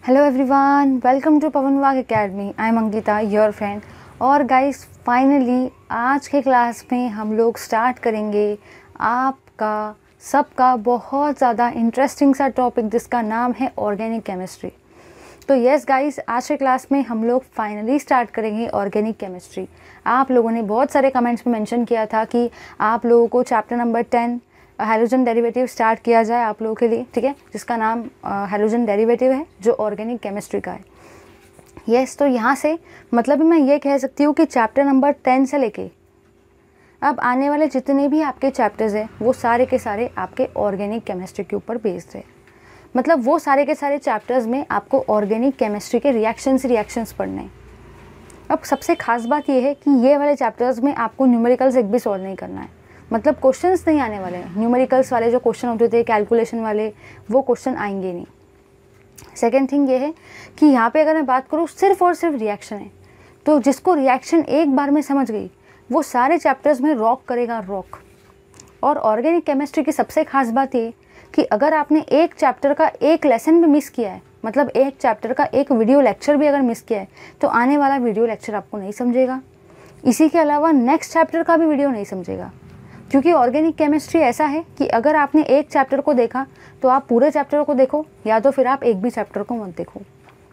Hello everyone, welcome to Pawan Wagh academy. I am Ankita, your friend. और guys, finally आज के class में हम लोग स्टार्ट करेंगे आपका सबका बहुत ज़्यादा इंटरेस्टिंग सा टॉपिक जिसका नाम है ऑर्गेनिक केमिस्ट्री। तो यस गाइस, आज के क्लास में हम लोग फाइनली स्टार्ट करेंगे ऑर्गेनिक केमिस्ट्री। आप लोगों ने बहुत सारे कमेंट्स में मेंशन किया था कि आप लोगों को chapter number 10 halogen derivative start किया जाए आप लोगों के लिए, ठीक है, जिसका नाम हैलोजन डेरिवेटिव है जो ऑर्गेनिक केमिस्ट्री का है। यस, तो यहाँ से मतलब मैं ये कह सकती हूँ कि चैप्टर नंबर 10 से लेके अब आने वाले जितने भी आपके चैप्टर्स हैं वो सारे के सारे आपके ऑर्गेनिक केमिस्ट्री के ऊपर बेस्ड है। मतलब वो सारे के सारे चैप्टर्स में आपको ऑर्गेनिक केमिस्ट्री के रिएक्शंस पढ़ने हैं। अब सबसे खास बात ये है कि ये वाले चैप्टर्स में आपको न्यूमेरिकल्स एक भी सॉल्व नहीं करना है। मतलब क्वेश्चंस नहीं आने वाले हैं, न्यूमेरिकल्स वाले जो क्वेश्चन होते थे कैलकुलेशन वाले, वो क्वेश्चन आएंगे नहीं। सेकेंड थिंग ये है कि यहाँ पे अगर मैं बात करूँ सिर्फ और सिर्फ रिएक्शन है, तो जिसको रिएक्शन एक बार में समझ गई वो सारे चैप्टर्स में रॉक करेगा रॉक। और ऑर्गेनिक केमिस्ट्री की सबसे खास बात ये कि अगर आपने एक चैप्टर का एक लेसन भी मिस किया है, मतलब एक चैप्टर का एक वीडियो लेक्चर भी अगर मिस किया है, तो आने वाला वीडियो लेक्चर आपको नहीं समझेगा। इसी के अलावा नेक्स्ट चैप्टर का भी वीडियो नहीं समझेगा, क्योंकि ऑर्गेनिक केमिस्ट्री ऐसा है कि अगर आपने एक चैप्टर को देखा तो आप पूरे चैप्टर को देखो, या तो फिर आप एक भी चैप्टर को मत देखो।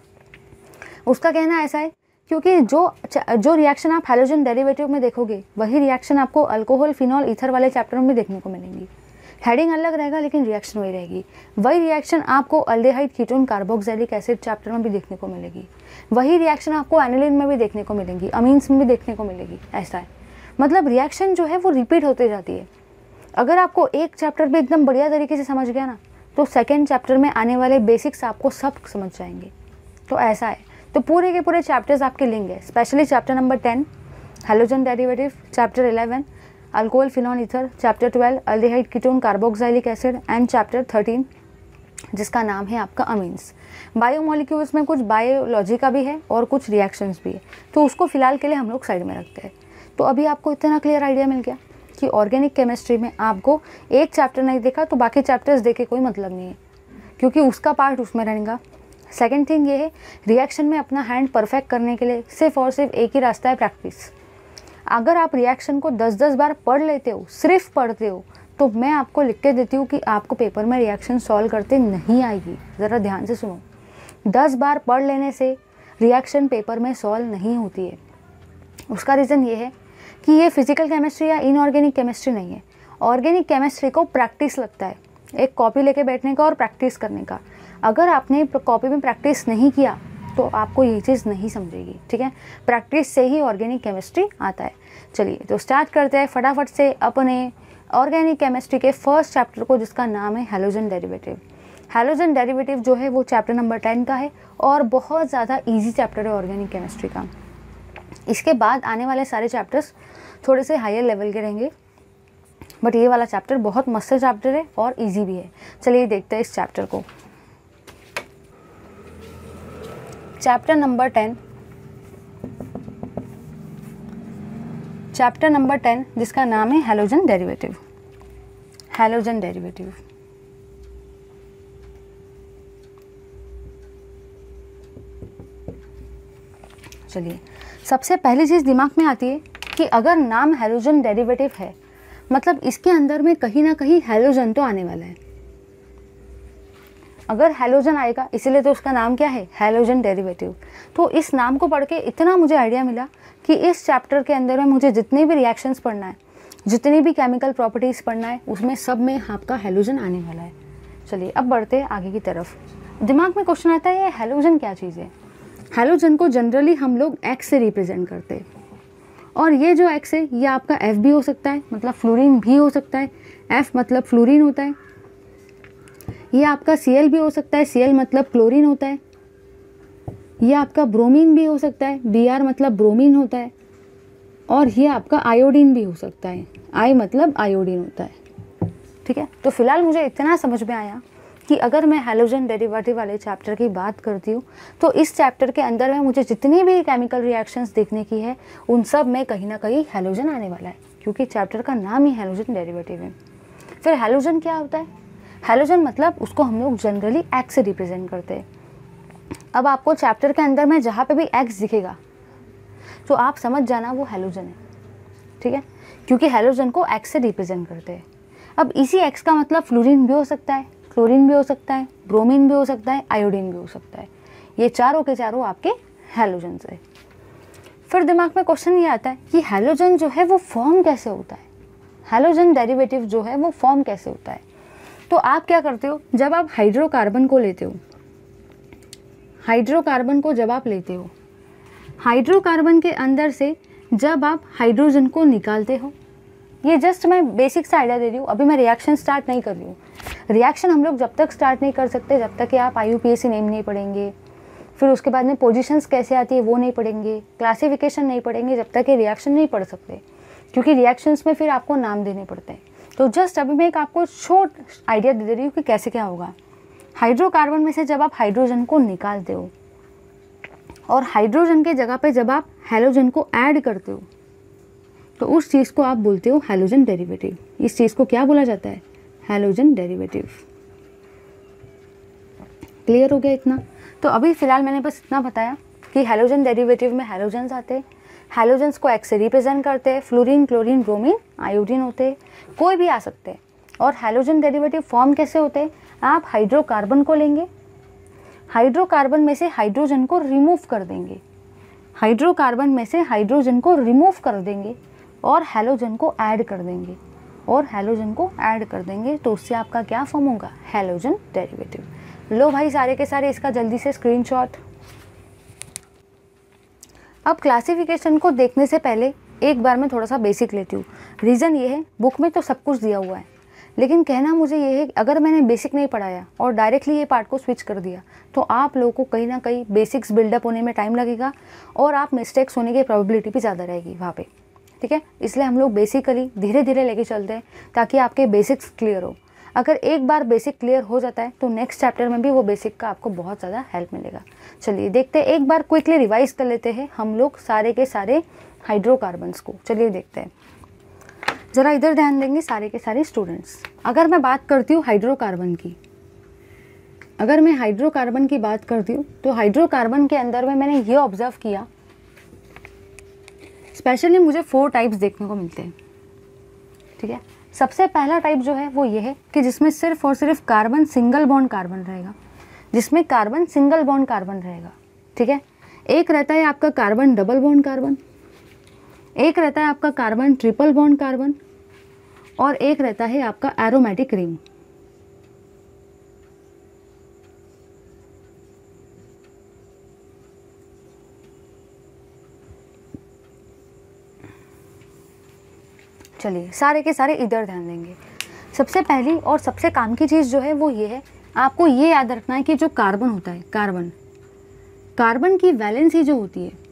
उसका कहना ऐसा है क्योंकि जो रिएक्शन आप हैलोजन डेरिवेटिव में देखोगे वही रिएक्शन आपको अल्कोहल फिनॉल ईथर वाले चैप्टर में भी देखने को मिलेंगी। हेडिंग अलग रहेगा लेकिन रिएक्शन वही रहेगी। वही रिएक्शन आपको aldehyde ketone carboxylic acid chapter में भी देखने को मिलेगी। वही रिएक्शन आपको एनिलीन में भी देखने को मिलेंगी, अमीन्स में भी देखने को मिलेगी। ऐसा है, मतलब रिएक्शन जो है वो रिपीट होते जाती है। अगर आपको एक चैप्टर भी एकदम बढ़िया तरीके से समझ गया ना, तो सेकेंड चैप्टर में आने वाले बेसिक्स आपको सब समझ जाएंगे। तो ऐसा है, तो पूरे के पूरे चैप्टर्स आपके लिंक है, specially chapter number 10 halogen derivative, chapter 11 alcohol phenol ether, chapter 12 aldehyde ketone carboxylic acid and chapter 13 जिसका नाम है आपका अमीन्स। बायोमोलिक्यूल्स में कुछ बायोलॉजी का भी है और कुछ रिएक्शंस भी है, तो उसको फिलहाल के लिए हम लोग साइड में रखते हैं। तो अभी आपको इतना क्लियर आइडिया मिल गया कि ऑर्गेनिक केमिस्ट्री में आपको एक चैप्टर नहीं देखा तो बाकी चैप्टर्स देखे कोई मतलब नहीं है, क्योंकि उसका पार्ट उसमें रहेगा। सेकंड थिंग ये है, रिएक्शन में अपना हैंड परफेक्ट करने के लिए सिर्फ और सिर्फ एक ही रास्ता है, प्रैक्टिस। अगर आप रिएक्शन को 10-10 बार पढ़ लेते हो, सिर्फ पढ़ते हो, तो मैं आपको लिख के देती हूँ कि आपको पेपर में रिएक्शन सॉल्व करते नहीं आएगी। ज़रा ध्यान से सुनो, 10 बार पढ़ लेने से रिएक्शन पेपर में सॉल्व नहीं होती है। उसका रीज़न ये है कि ये फिजिकल केमिस्ट्री या इनऑर्गेनिक केमिस्ट्री नहीं है। ऑर्गेनिक केमिस्ट्री को प्रैक्टिस लगता है, एक कॉपी लेके बैठने का और प्रैक्टिस करने का। अगर आपने कॉपी में प्रैक्टिस नहीं किया तो आपको ये चीज़ नहीं समझेगी, ठीक है। प्रैक्टिस से ही ऑर्गेनिक केमिस्ट्री आता है। चलिए तो स्टार्ट करते हैं फटाफट से अपने ऑर्गेनिक केमिस्ट्री के फर्स्ट चैप्टर को, जिसका नाम है हैलोजन डेरिवेटिव। हैलोजन डेरिवेटिव जो है वो चैप्टर नंबर 10 का है और बहुत ज़्यादा ईजी चैप्टर है ऑर्गेनिक केमिस्ट्री का। इसके बाद आने वाले सारे चैप्टर्स थोड़े से हायर लेवल के रहेंगे, बट ये वाला चैप्टर बहुत मस्त चैप्टर है और इजी भी है। चलिए देखते हैं इस चैप्टर को। चैप्टर नंबर 10, चैप्टर नंबर 10 जिसका नाम है हैलोजन डेरिवेटिव। हैलोजन डेरिवेटिव चलिए, सबसे पहली चीज़ दिमाग में आती है कि अगर नाम हैलोजन डेरिवेटिव है मतलब इसके अंदर में कहीं ना कहीं हैलोजन तो आने वाला है। अगर हैलोजन आएगा इसीलिए तो उसका नाम क्या है, हैलोजन डेरिवेटिव। तो इस नाम को पढ़ के इतना मुझे आइडिया मिला कि इस चैप्टर के अंदर में मुझे जितने भी रिएक्शंस पढ़ना है, जितनी भी केमिकल प्रॉपर्टीज़ पढ़ना है, उसमें सब में आपका हैलोजन आने वाला है। चलिए अब बढ़ते हैं आगे की तरफ। दिमाग में क्वेश्चन आता है, ये हैलोजन क्या चीज़ है। हैलोजन को जनरली हम लोग एक्स से रिप्रेजेंट करते हैं, और ये जो एक्स है ये आपका एफ भी हो सकता है, मतलब फ्लोरीन भी हो सकता है। एफ मतलब फ्लोरीन होता है। ये आपका Cl भी हो सकता है, Cl मतलब क्लोरीन होता है। ये आपका ब्रोमीन भी हो सकता है, Br मतलब ब्रोमीन होता है। और ये आपका आयोडीन भी हो सकता है, I मतलब आयोडीन होता है, ठीक है। तो फिलहाल मुझे इतना समझ में आया कि अगर मैं हैलोजन डेरिवेटिव वाले चैप्टर की बात करती हूँ तो इस चैप्टर के अंदर में मुझे जितनी भी केमिकल रिएक्शंस देखने की है उन सब में कहीं ना कहीं हैलोजन आने वाला है, क्योंकि चैप्टर का नाम ही हैलोजन डेरिवेटिव है। फिर हैलोजन क्या होता है? हैलोजन मतलब उसको हम लोग जनरली एक्स से रिप्रेजेंट करते हैं। अब आपको चैप्टर के अंदर में जहाँ पे भी एक्स दिखेगा तो आप समझ जाना वो हैलोजन है, ठीक है, क्योंकि हैलोजन को एक्स से रिप्रेजेंट करते हैं। अब इसी एक्स का मतलब फ्लोरीन भी हो सकता है, क्लोरीन भी हो सकता है, ब्रोमीन भी हो सकता है, आयोडीन भी हो सकता है। ये चारों के चारों आपके हैलोजन है। फिर दिमाग में क्वेश्चन ये आता है कि हैलोजन जो है वो फॉर्म कैसे होता है, हैलोजन डेरिवेटिव जो है वो फॉर्म कैसे होता है। तो आप क्या करते हो, जब आप हाइड्रोकार्बन को लेते हो, हाइड्रोकार्बन को जब आप लेते हो, हाइड्रोकार्बन के अंदर से जब आप हाइड्रोजन को निकालते हो, ये जस्ट मैं बेसिक सा आइडिया दे रही हूँ, अभी मैं रिएक्शन स्टार्ट नहीं कर रही हूँ। रिएक्शन हम लोग जब तक स्टार्ट नहीं कर सकते जब तक कि आप IUPAC नेम नहीं पढ़ेंगे, फिर उसके बाद में पोजीशंस कैसे आती है वो नहीं पढ़ेंगे, क्लासिफिकेशन नहीं पढ़ेंगे, जब तक ये रिएक्शन नहीं पढ़ सकते, क्योंकि रिएक्शंस में फिर आपको नाम देने पड़ते हैं। तो जस्ट अभी मैं एक आपको शॉर्ट आइडिया दे रही हूँ कि कैसे क्या होगा। हाइड्रोकार्बन में से जब आप हाइड्रोजन को निकालते हो और हाइड्रोजन के जगह पे जब आप हैलोजन को ऐड करते हो तो उस चीज़ को आप बोलते हो हैलोजन डेरिवेटिव। इस चीज़ को क्या बोला जाता है, हैलोजन डेरिवेटिव। क्लियर हो गया इतना? तो अभी फ़िलहाल मैंने बस इतना बताया कि हैलोजन डेरिवेटिव में हैलोजन्स आते हैं, हैलोजन्स को एक्स से रिप्रेजेंट करते हैं, फ्लोरीन, क्लोरीन, ब्रोमीन, आयोडीन होते हैं, कोई भी आ सकते हैं। और हैलोजन डेरिवेटिव फॉर्म कैसे होते हैं, आप हाइड्रोकार्बन को लेंगे, हाइड्रोकार्बन में से हाइड्रोजन को रिमूव कर देंगे, हाइड्रोकार्बन में से हाइड्रोजन को रिमूव कर देंगे और हैलोजन को ऐड कर देंगे, और हैलोजन को ऐड कर देंगे, तो उससे आपका क्या फॉर्म होगा, हैलोजन डेरिवेटिव। लो भाई सारे के सारे इसका जल्दी से स्क्रीनशॉट। अब क्लासिफिकेशन को देखने से पहले एक बार मैं थोड़ा सा बेसिक लेती हूँ। रीज़न ये है, बुक में तो सब कुछ दिया हुआ है, लेकिन कहना मुझे ये है अगर मैंने बेसिक नहीं पढ़ाया और डायरेक्टली ये पार्ट को स्विच कर दिया तो आप लोगों को कहीं ना कहीं बेसिक्स बिल्डअप होने में टाइम लगेगा और आप मिस्टेक्स होने की प्रोबेबिलिटी भी ज़्यादा रहेगी वहाँ पे, ठीक है। इसलिए हम लोग बेसिकली धीरे धीरे लेके चलते हैं ताकि आपके बेसिक्स क्लियर हो। अगर एक बार बेसिक क्लियर हो जाता है तो नेक्स्ट चैप्टर में भी वो बेसिक का आपको बहुत ज़्यादा हेल्प मिलेगा। चलिए देखते हैं, एक बार क्विकली रिवाइज कर लेते हैं हम लोग सारे के सारे हाइड्रोकार्बन्स को। चलिए देखते हैं, ज़रा इधर ध्यान देंगे सारे के सारे स्टूडेंट्स। अगर मैं बात करती हूँ हाइड्रोकार्बन की, अगर मैं हाइड्रोकार्बन की बात करती हूँ तो हाइड्रोकार्बन के अंदर में मैंने ये ऑब्जर्व किया, स्पेशली मुझे 4 टाइप्स देखने को मिलते हैं, ठीक है। सबसे पहला टाइप जो है वो ये है कि जिसमें सिर्फ और सिर्फ कार्बन सिंगल बॉन्ड कार्बन रहेगा, जिसमें कार्बन सिंगल बॉन्ड कार्बन रहेगा, ठीक है। एक रहता है आपका कार्बन डबल बॉन्ड कार्बन, एक रहता है आपका कार्बन ट्रिपल बॉन्ड कार्बन, और एक रहता है आपका एरोमेटिक रिंग। चलिए सारे के सारे इधर ध्यान देंगे। सबसे पहली और सबसे काम की चीज़ जो है वो ये है, आपको ये याद रखना है कि जो कार्बन होता है, कार्बन की वैलेंसी जो होती है,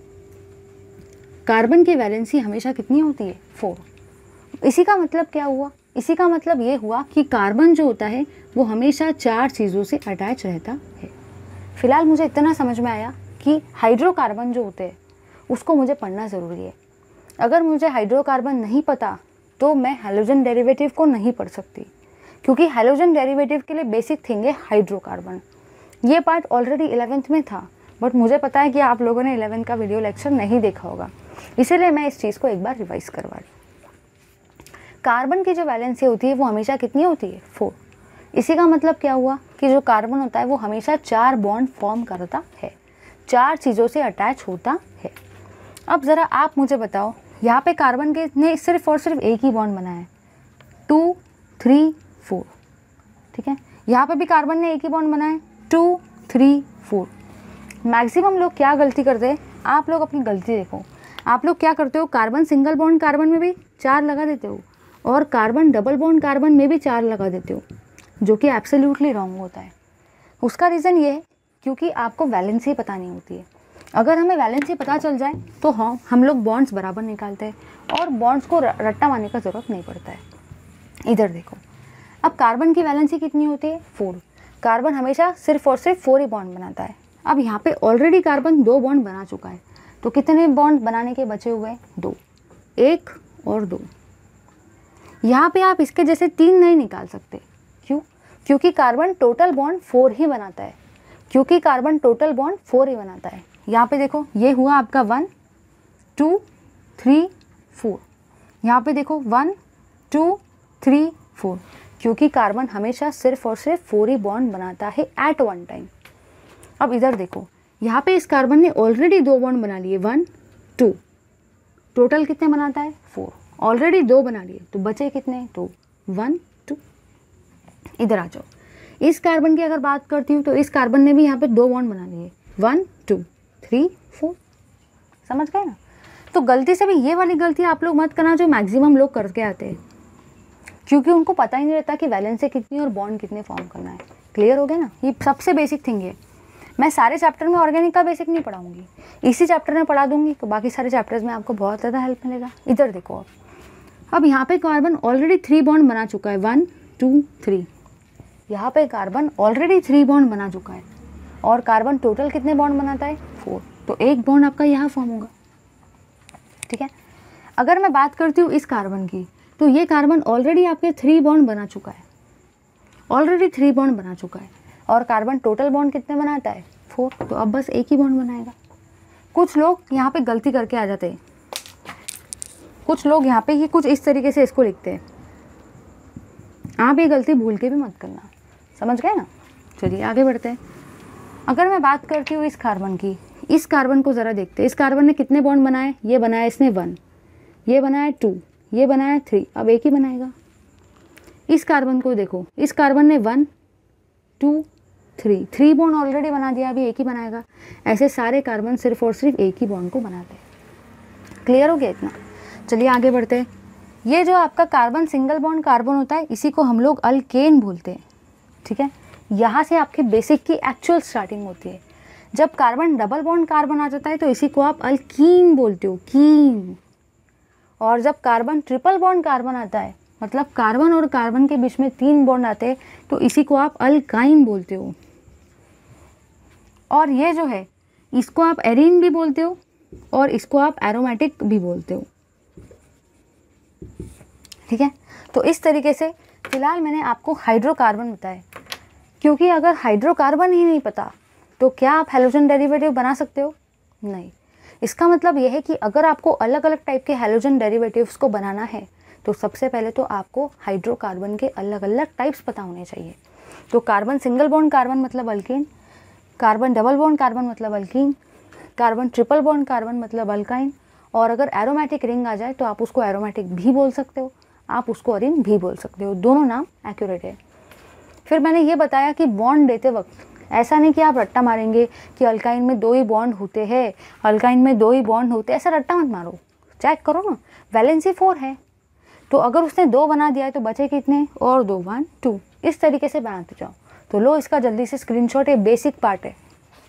कार्बन की वैलेंसी हमेशा कितनी होती है, 4। इसी का मतलब क्या हुआ, इसी का मतलब ये हुआ कि कार्बन जो होता है वो हमेशा 4 चीज़ों से अटैच रहता है। फिलहाल मुझे इतना समझ में आया कि हाइड्रोकार्बन जो होते हैं उसको मुझे पढ़ना ज़रूरी है। अगर मुझे हाइड्रोकार्बन नहीं पता तो मैं हैलोजन डेरिवेटिव को नहीं पढ़ सकती, क्योंकि हैलोजन डेरिवेटिव के लिए बेसिक थिंग है हाइड्रोकार्बन। ये पार्ट ऑलरेडी 11th में था, बट मुझे पता है कि आप लोगों ने 11th का वीडियो लेक्चर नहीं देखा होगा, इसीलिए मैं इस चीज़ को एक बार रिवाइज करवा रही। कार्बन की जो वैलेंसी होती है वो हमेशा कितनी होती है, 4। इसी का मतलब क्या हुआ कि जो कार्बन होता है वो हमेशा 4 बॉन्ड फॉर्म करता है, 4 चीज़ों से अटैच होता है। अब ज़रा आप मुझे बताओ, यहाँ पे कार्बन के ने सिर्फ और सिर्फ एक ही बॉन्ड बनाया है, 2, 3, 4, ठीक है। यहाँ पे भी कार्बन ने एक ही बॉन्ड बनाया है, 2, 3, 4। मैक्सिमम लोग क्या गलती करते हैं, आप लोग अपनी गलती देखो, आप लोग क्या करते हो, कार्बन सिंगल बॉन्ड कार्बन में भी 4 लगा देते हो और कार्बन डबल बॉन्ड कार्बन में भी 4 लगा देते हो, जो कि एब्सोल्युटली रॉन्ग होता है। उसका रीज़न ये है क्योंकि आपको वैलेंसी पता नहीं होती है। अगर हमें वैलेंसी पता चल जाए तो हाँ, हम लोग बॉन्ड्स बराबर निकालते हैं और बॉन्ड्स को रट्टा मारने का ज़रूरत नहीं पड़ता है। इधर देखो, अब कार्बन की वैलेंसी कितनी होती है, 4। कार्बन हमेशा सिर्फ और सिर्फ 4 ही बॉन्ड बनाता है। अब यहाँ पे ऑलरेडी कार्बन 2 बॉन्ड बना चुका है, तो कितने बॉन्ड बनाने के बचे हुए हैं, 2, 1 और 2। यहाँ पे आप इसके जैसे 3 नहीं निकाल सकते, क्यों? क्योंकि कार्बन टोटल बॉन्ड 4 ही बनाता है, क्योंकि कार्बन टोटल बॉन्ड 4 ही बनाता है। यहाँ पे देखो ये हुआ आपका 1 2 3 4, यहाँ पे देखो 1 2 3 4, क्योंकि कार्बन हमेशा सिर्फ और सिर्फ 4 ही बॉन्ड बनाता है एट वन टाइम। अब इधर देखो, यहाँ पे इस कार्बन ने ऑलरेडी 2 बॉन्ड बना लिए 1 2, टोटल कितने बनाता है 4, ऑलरेडी 2 बना लिए तो बचे कितने 2 1 2। इधर आ जाओ, इस कार्बन की अगर बात करती हूँ तो इस कार्बन ने भी यहाँ पे 2 बॉन्ड बना लिए 1 2 3 4, समझ गए ना। तो गलती से भी ये वाली गलती आप लोग मत करना जो मैक्सिमम लोग करके आते हैं, क्योंकि उनको पता ही नहीं रहता कि वैलेंसी कितनी और बॉन्ड कितने फॉर्म करना है। क्लियर हो गया ना, ये सबसे बेसिक थिंग है। मैं सारे चैप्टर में ऑर्गेनिक का बेसिक नहीं पढ़ाऊंगी, इसी चैप्टर में पढ़ा दूंगी, तो बाकी सारे चैप्टर्स में आपको बहुत ज़्यादा हेल्प मिलेगा। इधर देखो, अब यहाँ पे कार्बन ऑलरेडी 3 बॉन्ड बना चुका है 1 2 3, यहाँ पे कार्बन ऑलरेडी 3 बॉन्ड बना चुका है और कार्बन टोटल कितने बॉन्ड बनाता है 4, तो एक बॉन्ड आपका यहाँ फॉर्म होगा। ठीक है, अगर मैं बात करती हूँ इस कार्बन की, तो ये कार्बन ऑलरेडी आपके 3 बॉन्ड बना चुका है, ऑलरेडी 3 बॉन्ड बना चुका है और कार्बन टोटल बॉन्ड कितने बनाता है 4, तो अब बस एक ही बॉन्ड बनाएगा। कुछ लोग यहाँ पे गलती करके आ जाते हैं, कुछ लोग यहाँ पे ये कुछ इस तरीके से इसको लिखते हैं, आप ये गलती भूल के भी मत करना, समझ गए ना। चलिए आगे बढ़ते हैं। अगर मैं बात करती हूँ इस कार्बन की, इस कार्बन को ज़रा देखते हैं, इस कार्बन ने कितने बॉन्ड बनाए, ये बनाया इसने 1, ये बनाया 2, ये बनाया 3, अब एक ही बनाएगा। इस कार्बन को देखो, इस कार्बन ने 1 2 3 बॉन्ड ऑलरेडी बना दिया, अभी एक ही बनाएगा। ऐसे सारे कार्बन सिर्फ और सिर्फ एक ही बॉन्ड को बनाते हैं। क्लियर हो गया इतना। चलिए आगे बढ़ते हैं। ये जो आपका कार्बन सिंगल बॉन्ड कार्बन होता है, इसी को हम लोग अल्केन बोलते हैं। ठीक है, यहाँ से आपके बेसिक की एक्चुअल स्टार्टिंग होती है। जब कार्बन डबल बॉन्ड कार्बन आ जाता है तो इसी को आप अल्कीन बोलते हो, कीन। और जब कार्बन ट्रिपल बॉन्ड कार्बन आता है, मतलब कार्बन और कार्बन के बीच में 3 बॉन्ड आते हैं, तो इसी को आप अल्काइन बोलते हो। और ये जो है इसको आप एरीन भी बोलते हो और इसको आप एरोमेटिक भी बोलते हो। ठीक है, तो इस तरीके से फिलहाल मैंने आपको हाइड्रोकार्बन बताया, क्योंकि अगर हाइड्रोकार्बन ही नहीं पता तो क्या आप हैलोजन डेरिवेटिव बना सकते हो? नहीं। इसका मतलब यह है कि अगर आपको अलग अलग टाइप के हैलोजन डेरिवेटिव्स को बनाना है तो सबसे पहले तो आपको हाइड्रोकार्बन के अलग अलग टाइप्स पता होने चाहिए। तो कार्बन सिंगल बॉन्ड कार्बन मतलब alkane, carbon double bond carbon मतलब alkene, carbon triple bond carbon मतलब अल्काइन, और अगर एरोमेटिक रिंग आ जाए तो आप उसको एरोमेटिक भी बोल सकते हो, आप उसको अरीन भी बोल सकते हो, दोनों नाम एक्यूरेट है। फिर मैंने ये बताया कि बॉन्ड देते वक्त ऐसा नहीं कि आप रट्टा मारेंगे कि अल्काइन में 2 ही बॉन्ड होते हैं, अल्काइन में 2 ही बॉन्ड होते हैं, ऐसा रट्टा मत मारो, चेक करो ना। वैलेंसी 4 है, तो अगर उसने 2 बना दिया है तो बचे कितने, और 2 1 2, इस तरीके से बनाते जाओ। तो लो इसका जल्दी से स्क्रीनशॉट, ये बेसिक पार्ट है।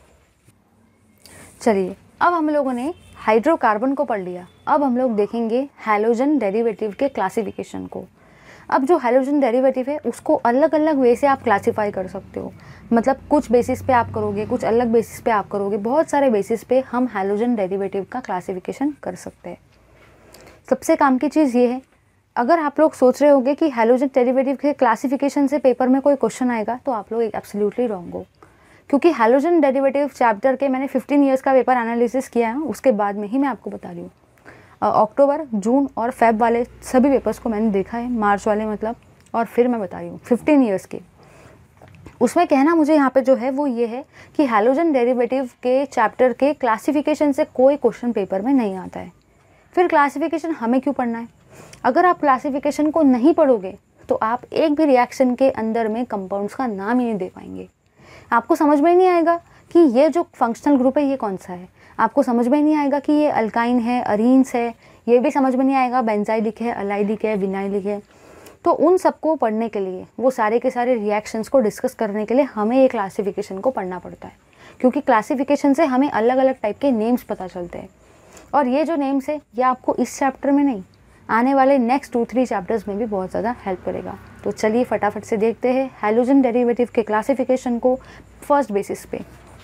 चलिए अब हम लोगों ने हाइड्रोकार्बन को पढ़ लिया, अब हम लोग देखेंगे हैलोजन डेरिवेटिव के क्लासिफिकेशन को। अब जो हैलोजन डेरिवेटिव है उसको अलग अलग वे से आप क्लासीफाई कर सकते हो, मतलब कुछ बेसिस पे आप करोगे, कुछ अलग बेसिस पे आप करोगे, बहुत सारे बेसिस पे हम हैलोजन डेरिवेटिव का क्लासिफिकेशन कर सकते हैं। सबसे काम की चीज़ ये है, अगर आप लोग सोच रहे होंगे कि हैलोजन डेरिवेटिव के क्लासिफिकेशन से पेपर में कोई क्वेश्चन आएगा, तो आप लोग एब्सोल्युटली रॉन्ग हो, क्योंकि हैलोजन डेरिवेटिव चैप्टर के मैंने 15 ईयर्स का पेपर एनालिसिस किया है, उसके बाद में ही मैं आपको बता रही हूँ। अक्टूबर, जून और फेब वाले सभी पेपर्स को मैंने देखा है, मार्च वाले मतलब, और फिर मैं बता रही हूँ 15 ईयर्स के। उसमें कहना मुझे यहाँ पे जो है वो ये है कि हैलोजन डेरिवेटिव के चैप्टर के क्लासिफिकेशन से कोई क्वेश्चन पेपर में नहीं आता है। फिर क्लासिफिकेशन हमें क्यों पढ़ना है? अगर आप क्लासिफिकेशन को नहीं पढ़ोगे तो आप एक भी रिएक्शन के अंदर में कंपाउंड्स का नाम ही नहीं दे पाएंगे। आपको समझ में नहीं आएगा कि ये जो फंक्शनल ग्रुप है ये कौन सा है, आपको समझ में नहीं आएगा कि ये अल्काइन है, अरीन्स है, ये भी समझ में नहीं आएगा बेंजाइलिक है, अलाइलिक है, विनाइलिक है। तो उन सबको पढ़ने के लिए, वो सारे के सारे रिएक्शंस को डिस्कस करने के लिए हमें ये क्लासिफिकेशन को पढ़ना पड़ता है, क्योंकि क्लासिफिकेशन से हमें अलग अलग टाइप के नेम्स पता चलते हैं। और ये जो नेम्स है ये आपको इस चैप्टर में नहीं, आने वाले नेक्स्ट 2-3 चैप्टर्स में भी बहुत ज़्यादा हेल्प करेगा। तो चलिए फटाफट से देखते हैं हैलोजन डेरिवेटिव के क्लासिफिकेशन को फर्स्ट बेसिस पे।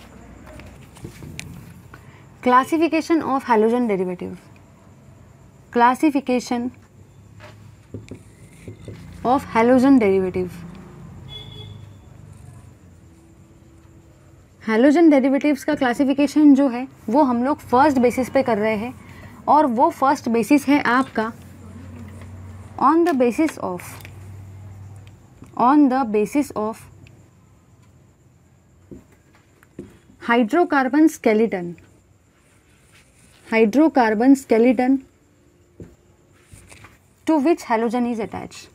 Classification of halogen derivative, classification of halogen derivative. Halogen derivatives का क्लासिफिकेशन जो है वो हम लोग फर्स्ट बेसिस पे कर रहे हैं, और वो फर्स्ट बेसिस है आपका on the basis of hydrocarbon skeleton to which halogen is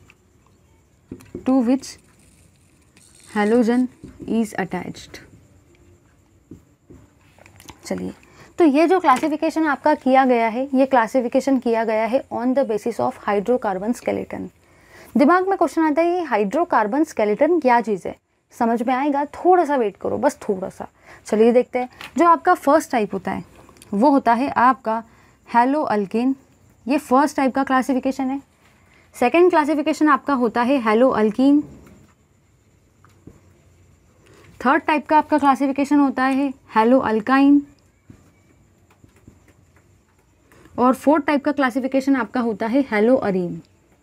attached. चलिए, तो ये जो क्लासिफिकेशन आपका किया गया है, ये क्लासिफिकेशन किया गया है on the basis of hydrocarbon skeleton. दिमाग में क्वेश्चन आता है ये हाइड्रोकार्बन स्केलेटन क्या चीज़ है, समझ में आएगा? थोड़ा सा वेट करो, बस थोड़ा सा। चलिए देखते हैं। जो आपका फर्स्ट टाइप होता है वो होता है आपका हैलो अल्केन, ये फर्स्ट टाइप का क्लासिफिकेशन है। सेकेंड क्लासिफिकेशन आपका होता है हैलो अल्कीन। थर्ड टाइप का आपका क्लासिफिकेशन होता है हैलो अल्काइन, और फोर्थ टाइप का क्लासिफिकेशन आपका होता है हैलो अरीन।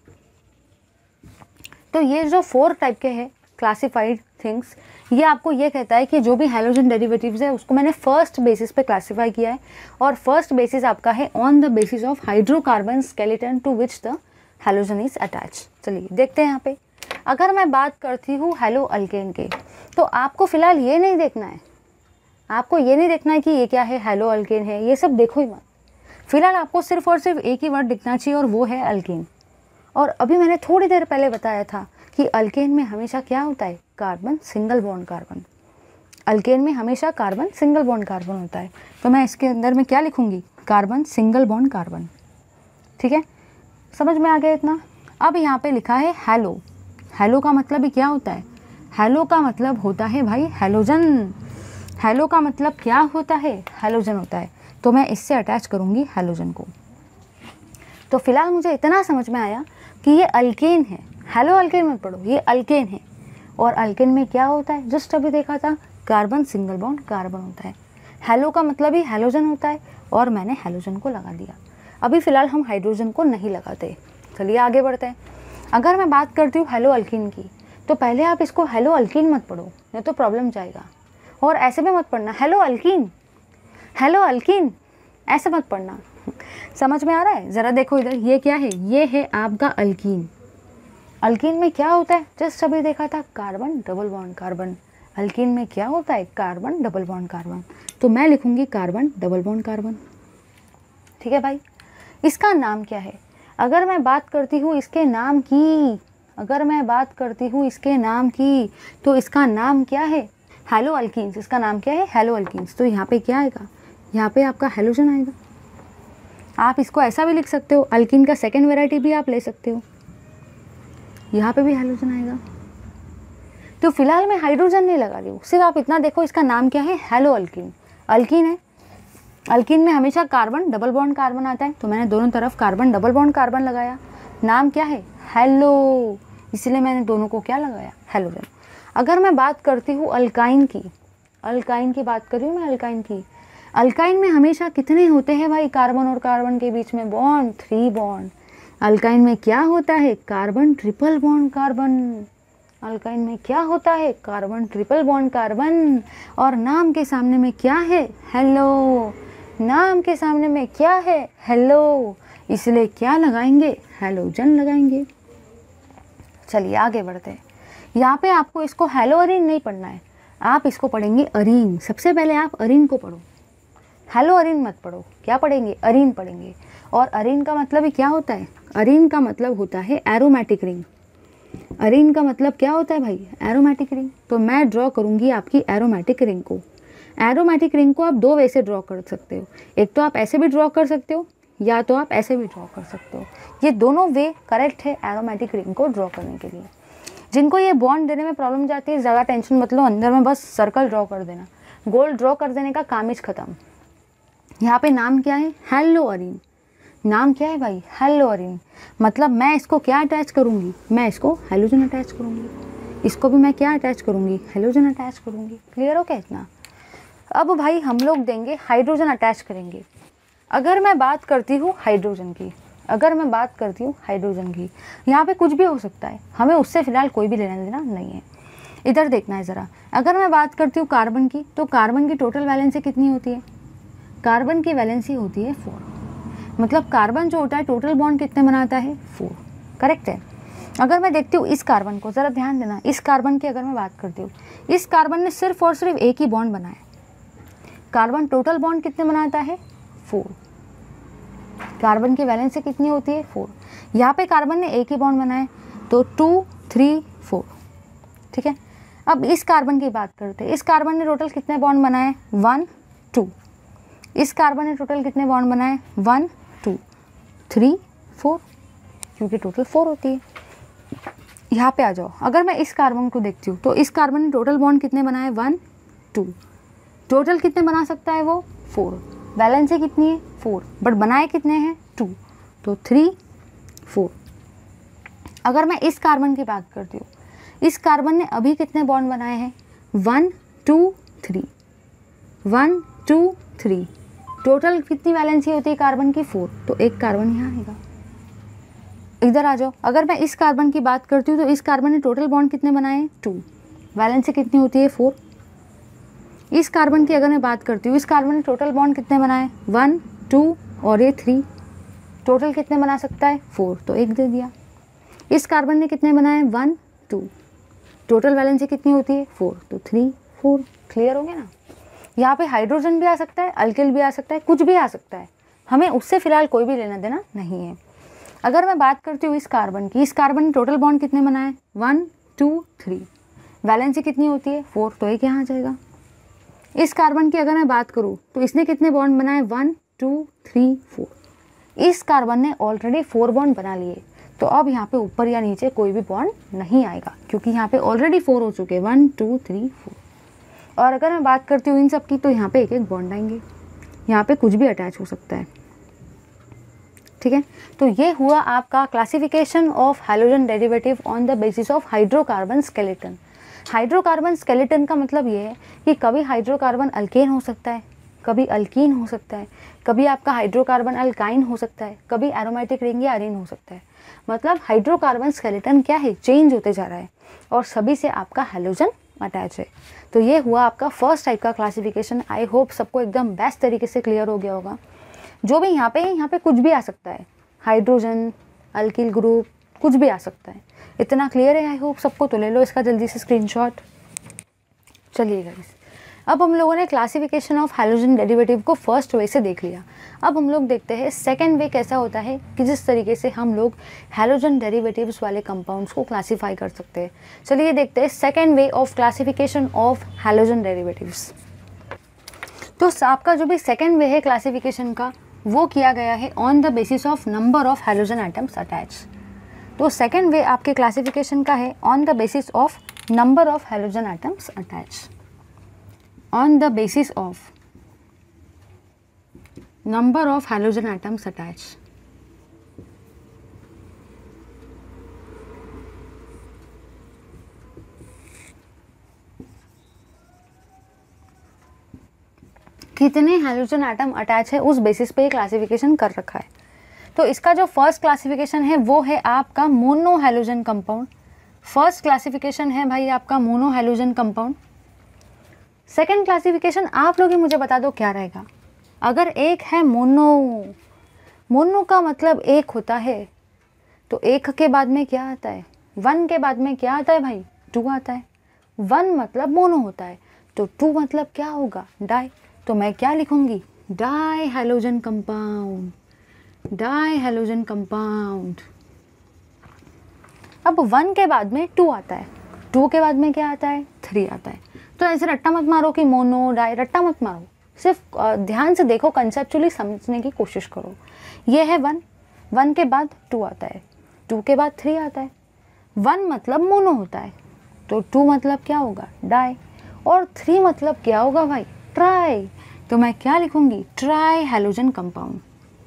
तो ये जो 4 टाइप के हैं क्लासिफाइड थिंग्स, ये आपको ये कहता है कि जो भी हैलोजन डेरिवेटिव्स है उसको मैंने फर्स्ट बेसिस पे क्लासिफाई किया है, और फर्स्ट बेसिस आपका है on the basis of hydrocarbon skeleton to which the halogen is attach. चलिए देखते हैं यहाँ पे। अगर मैं बात करती हूँ हैलो अल्केन के, तो आपको फिलहाल ये नहीं देखना है, आपको ये नहीं देखना है कि ये क्या है, हैलो अल्केन है, ये सब देखो ही मत। फिलहाल आपको सिर्फ और सिर्फ एक ही वर्ड दिखना चाहिए, और वो है अल्केन। और अभी मैंने थोड़ी देर पहले बताया था कि अल्केन में हमेशा क्या होता है, carbon single bond carbon. Alkane में हमेशा कार्बन सिंगल बॉन्ड कार्बन होता है। तो मैं इसके अंदर में क्या लिखूंगी, कार्बन सिंगल बॉन्ड कार्बन। ठीक है, समझ में आ गया इतना? अब यहाँ पे लिखा है हैलो। हैलो का मतलब ही क्या होता है, हैलो का मतलब होता है भाई हैलोजन। हैलो का मतलब क्या होता है, हैलोजन होता है। तो मैं इससे अटैच करूँगी हैलोजन को। तो फिलहाल मुझे इतना समझ में आया कि ये अल्केन है, हैलो अल्केन मत पढ़ो, ये अल्केन है। और अल्केन में क्या होता है, जस्ट अभी देखा था, कार्बन सिंगल बॉन्ड कार्बन होता है। हैलो का मतलब ही हैलोजन होता है, और मैंने हैलोजन को लगा दिया। अभी फ़िलहाल हम हाइड्रोजन को नहीं लगाते। चलिए आगे बढ़ते हैं। अगर मैं बात करती हूँ हैलो अल्कीन की, तो पहले आप इसको हैलो अल्कीन मत पढ़ो, नहीं तो प्रॉब्लम जाएगा। और ऐसे भी मत पढ़ना हैलो अल्कीन, हैलो अल्कीन, ऐसे मत पढ़ना। समझ में आ रहा है? ज़रा देखो इधर, ये क्या है, ये है आपका अल्कीन। अल्कीन में क्या होता है, जस्ट अभी देखा था, carbon double bond carbon. Alkene में क्या होता है, कार्बन डबल बॉन्ड कार्बन। तो मैं लिखूंगी कार्बन डबल बॉन्ड कार्बन। ठीक है भाई, इसका नाम क्या है? अगर मैं बात करती हूँ इसके नाम की, तो इसका नाम क्या है, हैलो अल्कीन्स। इसका नाम क्या है, हैलो अल्कीन्स। तो यहाँ पे क्या आएगा, यहाँ पे आपका हैलोजन आएगा। आप इसको ऐसा भी लिख सकते हो, अल्कीन का सेकेंड वेराइटी भी आप ले सकते हो, यहाँ पे भी हैलोजन आएगा। तो फिलहाल मैं हाइड्रोजन नहीं लगा रही हूँ, सिर्फ आप इतना देखो, इसका नाम क्या है, हैलो अल्कीन। अल्कीन है, अल्कीन में हमेशा कार्बन डबल बॉन्ड कार्बन आता है, तो मैंने दोनों तरफ कार्बन डबल बॉन्ड कार्बन लगाया। नाम क्या है, हैलो, इसलिए मैंने दोनों को क्या लगाया, हैलोजन। अगर मैं बात करती हूँ अल्काइन की, अल्काइन की बात कर रही हूँ मैं, अल्काइन की। अल्काइन में हमेशा कितने होते हैं भाई, कार्बन और कार्बन के बीच में बॉन्ड, 3 बॉन्ड। अल्काइन में क्या होता है, carbon triple bond carbon. Alkyne में क्या होता है, कार्बन ट्रिपल बॉन्ड कार्बन। और नाम के सामने में क्या है, हेलो। नाम के सामने में क्या है, हेलो, इसलिए क्या लगाएंगे, हैलोजन लगाएंगे। चलिए आगे बढ़ते हैं। यहाँ पे आपको इसको हैलो अरीन नहीं पढ़ना है, आप इसको पढ़ेंगे अरीन। सबसे पहले आप अरीन को पढ़ो, हैलो अरीन मत पढ़ो। क्या पढ़ेंगे, अरीन पढ़ेंगे। और अरीन का मतलब ही क्या होता है, अरीन का मतलब होता है एरोमेटिक रिंग। अरीन का मतलब क्या होता है भाई, एरोमेटिक रिंग। तो मैं ड्रॉ करूँगी आपकी एरोमेटिक रिंग को। एरोमेटिक रिंग को आप 2 वे से ड्रॉ कर सकते हो, एक तो आप ऐसे भी ड्रॉ कर सकते हो, या तो आप ऐसे भी ड्रॉ कर सकते हो। ये दोनों वे करेक्ट है एरोमेटिक रिंग को ड्रॉ करने के लिए। जिनको ये बॉन्ड देने में प्रॉब्लम जाती है, ज़्यादा टेंशन मत लो, अंदर में बस सर्कल ड्रॉ कर देना, गोल ड्रॉ कर देने का काम ही खत्म। यहाँ पे नाम क्या है, हैलो अरीन। नाम क्या है भाई, हैलो अरीन। मतलब मैं इसको क्या अटैच करूँगी, मैं इसको हैलोजन अटैच करूँगी। इसको भी मैं क्या अटैच करूँगी, हैलोजन अटैच करूँगी। क्लियर हो क्या इतना? अब भाई हम लोग देंगे हाइड्रोजन अटैच करेंगे। अगर मैं बात करती हूँ हाइड्रोजन की, यहाँ पे कुछ भी हो सकता है, हमें उससे फ़िलहाल कोई भी लेना देना नहीं है। इधर देखना है ज़रा, अगर मैं बात करती हूँ कार्बन की, तो कार्बन की टोटल वैलेंसी कितनी होती है? कार्बन की वैलेंसी होती है 4, मतलब कार्बन जो होता है टोटल बॉन्ड कितने बनाता है? 4, करेक्ट है। अगर मैं देखती हूँ इस कार्बन को, ज़रा ध्यान देना, इस कार्बन की अगर मैं बात करती हूँ, इस कार्बन ने सिर्फ और सिर्फ एक ही बॉन्ड बनाया। कार्बन टोटल बॉन्ड कितने बनाता है? 4। कार्बन की वैलेंसी कितनी होती है? 4। यहाँ पे कार्बन ने एक ही बॉन्ड बनाया, तो 2 3 4, ठीक है। अब इस कार्बन की बात करते हैं, इस कार्बन ने टोटल कितने बॉन्ड बनाए? 1 2। इस कार्बन ने टोटल कितने बॉन्ड बनाए? 1 2 3 4, क्योंकि टोटल 4 होती है। यहाँ पे आ जाओ, अगर मैं इस कार्बन को देखती हूँ, तो इस कार्बन ने टोटल बॉन्ड कितने बनाए? 1 2। टोटल कितने बना सकता है वो? 4। वैलेंसी कितनी है? 4, बट बनाए कितने हैं? 2, तो 3 4। अगर मैं इस कार्बन की बात करती हूँ, इस कार्बन ने अभी कितने बॉन्ड बनाए हैं? 1 2 3, 1 2 3। टोटल कितनी वैलेंसी होती है कार्बन की? 4, तो एक कार्बन यहाँ आएगा। इधर आ जाओ, अगर मैं इस कार्बन की बात करती हूँ, तो इस कार्बन ने टोटल बॉन्ड कितने बनाए? 2, वैलेंसी कितनी होती है? 4। इस कार्बन की अगर मैं बात करती हूँ, इस कार्बन ने टोटल बॉन्ड कितने बनाए? 1 2 और ये 3। टोटल कितने बना सकता है? 4, तो एक दे दिया। इस कार्बन ने कितने बनाए? 1 2। टोटल वैलेंसी कितनी होती है? 4, तो 3 4। क्लियर हो गया ना? यहाँ पे हाइड्रोजन भी आ सकता है, अल्किल भी आ सकता है, कुछ भी आ सकता है, हमें उससे फिलहाल कोई भी लेना देना नहीं है। अगर मैं बात करती हूँ इस कार्बन की, इस कार्बन ने टोटल बॉन्ड कितने बनाए? 1 2 3। वैलेंसी कितनी होती है? 4, तो एक यहाँ आ जाएगा। इस कार्बन की अगर मैं बात करूँ, तो इसने कितने बॉन्ड बनाए? 1 2 3 4। इस कार्बन ने ऑलरेडी 4 बॉन्ड बना लिए, तो अब यहाँ पे ऊपर या नीचे कोई भी बॉन्ड नहीं आएगा, क्योंकि यहाँ पे ऑलरेडी 4 हो चुके हैं, 1 2 3 4। और अगर मैं बात करती हूँ इन सब की, तो यहाँ पे एक एक बॉन्ड आएंगे, यहाँ पे कुछ भी अटैच हो सकता है, ठीक है। तो ये हुआ आपका classification of halogen derivative on the basis of hydrocarbon skeleton. Hydrocarbon skeleton का मतलब ये है कि कभी हाइड्रोकार्बन अल्केन हो सकता है, कभी अल्कीन हो सकता है, कभी आपका हाइड्रोकार्बन अल्काइन हो सकता है, कभी एरोमेटिक रिंग या अरीन हो सकता है। मतलब हाइड्रोकार्बन स्केलेटन क्या है? चेंज होते जा रहा है, और सभी से आपका हैलोजन अटैच है। तो ये हुआ आपका फर्स्ट टाइप का क्लासिफिकेशन। आई होप सबको एकदम बेस्ट तरीके से क्लियर हो गया होगा। जो भी यहाँ पे कुछ भी आ सकता है, हाइड्रोजन, अल्किल ग्रुप, कुछ भी आ सकता है। इतना क्लियर है आई होप सबको? तो ले लो इसका जल्दी से स्क्रीनशॉट। चलिए गाइस, अब हम लोगों ने क्लासिफिकेशन ऑफ हैलोजन डेरिवेटिव को फर्स्ट वे से देख लिया। अब हम लोग देखते हैं सेकंड वे कैसा होता है, कि जिस तरीके से हम लोग हैलोजन डेरिवेटिव्स वाले कंपाउंड्स को क्लासीफाई कर सकते हैं। चलिए देखते हैं second way of classification of halogen derivatives. तो आपका जो भी सेकंड वे है क्लासिफिकेशन का, वो किया गया है on the basis of number of halogen atoms attach. तो सेकंड वे आपके क्लासिफिकेशन का है on the basis of number of halogen atoms attach. On the basis of number of halogen atoms attach. कितने हैलोजन एटम अटैच है, उस basis पे ये classification कर रखा है। तो इसका जो फर्स्ट क्लासिफिकेशन है वो है आपका mono halogen compound. First classification है भाई आपका mono halogen compound. Second classification आप लोग ही मुझे बता दो क्या रहेगा। अगर एक है मोनो, मोनो का मतलब एक होता है, तो एक के बाद में क्या आता है? 1 के बाद में क्या आता है भाई? 2 आता है। 1 मतलब मोनो होता है, तो 2 मतलब क्या होगा? डाई। तो मैं क्या लिखूंगी? Di halogen compound, di halogen compound. अब 1 के बाद में 2 आता है, 2 के बाद में क्या आता है? 3 आता है। तो ऐसे रट्टा मत मारो कि मोनो डाई, रट्टा मत मारो, सिर्फ ध्यान से देखो, कंसेप्चुअली समझने की कोशिश करो। ये है 1, 1 के बाद 2 आता है, 2 के बाद 3 आता है। 1 मतलब मोनो होता है, तो 2 मतलब क्या होगा? डाई, और 3 मतलब क्या होगा भाई? ट्राई। तो मैं क्या लिखूंगी? Tri halogen compound.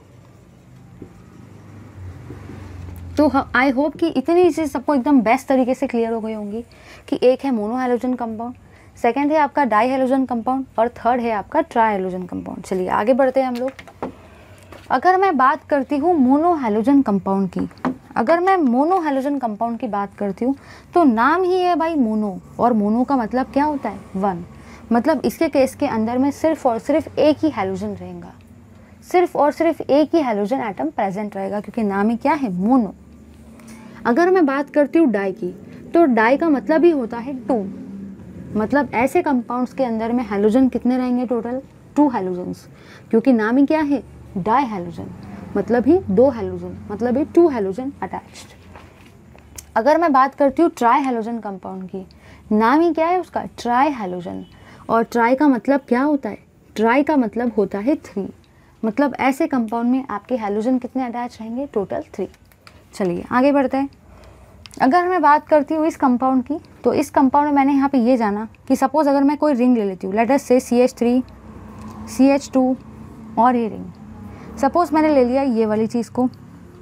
तो आई होप कि इतनी चीज़ सबको एकदम बेस्ट तरीके से क्लियर हो गई होंगी कि एक है मोनो हैलोजन कंपाउंड, सेकंड है आपका डाई हैलोजन कंपाउंड, और थर्ड है आपका ट्राई हैलोजन कंपाउंड। चलिए आगे बढ़ते हैं हम लोग। अगर मैं बात करती हूँ मोनो हैलोजन कंपाउंड की, अगर मैं मोनो हैलोजन कंपाउंड की बात करती हूँ तो नाम ही है भाई मोनो, और मोनो का मतलब क्या होता है? वन। मतलब इसके केस के अंदर में सिर्फ और सिर्फ एक ही हैलोजन रहेगा, सिर्फ और सिर्फ एक ही हैलोजन एटम प्रेजेंट रहेगा, क्योंकि नाम ही क्या है? मोनो। अगर मैं बात करती हूँ डाई की, तो डाई का मतलब ही होता है टू। मतलब ऐसे कंपाउंड्स के अंदर में हैलोजन कितने रहेंगे? टोटल 2 हैलोजन्स, क्योंकि नाम ही क्या है? डाई हैलोजन, मतलब ही 2 हैलोजन, मतलब ही 2 हैलोजन अटैच्ड। अगर मैं बात करती हूँ ट्राई हैलोजन कंपाउंड की, नाम ही क्या है उसका? Try halogen. और ट्राई का मतलब क्या होता है? ट्राई का मतलब होता है 3। मतलब ऐसे कंपाउंड में आपके हैलोजन कितने अटैच रहेंगे? टोटल 3। चलिए आगे बढ़ते हैं। अगर मैं बात करती हूँ इस कंपाउंड की, तो इस कंपाउंड में मैंने यहाँ पे ये जाना कि सपोज अगर मैं कोई रिंग ले लेती हूँ, लेट अस से CH3 CH2 और ये रिंग, सपोज मैंने ले लिया ये वाली चीज़ को,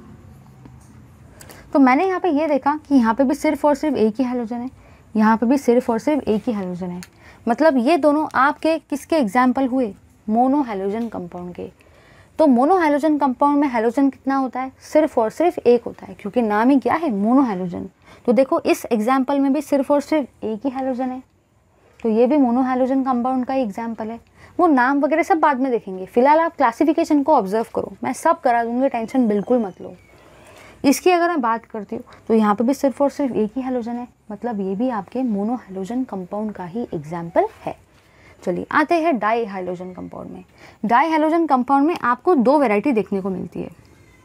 तो मैंने यहाँ पे ये देखा कि यहाँ पे भी सिर्फ और सिर्फ एक ही हैलोजन है, यहाँ पे भी सिर्फ और सिर्फ एक ही हैलोजन है। मतलब ये दोनों आपके किसके एग्जाम्पल हुए? मोनो हैलोजन कंपाउंड के। तो मोनो हैलोजन कंपाउंड में हैलोजन कितना होता है? सिर्फ और सिर्फ एक होता है, क्योंकि नाम ही क्या है? Mono halogen. तो देखो इस एग्जाम्पल में भी सिर्फ और सिर्फ एक ही हैलोजन है, तो ये भी मोनो हैलोजन कंपाउंड का ही एग्जाम्पल है। वो नाम वगैरह सब बाद में देखेंगे, फिलहाल आप क्लासिफिकेशन को ऑब्जर्व करो, मैं सब करा दूंगी, टेंशन बिल्कुल मत लो। इसकी अगर मैं बात करती हूँ तो यहाँ पे भी सिर्फ और सिर्फ एक ही हैलोजन है, मतलब ये भी आपके मोनो हैलोजन कंपाउंड का ही एग्जाम्पल है। चलिए आते हैं डाई हैलोजन कंपाउंड में। डाई हैलोजन कंपाउंड में आपको 2 वैरायटी देखने को मिलती है।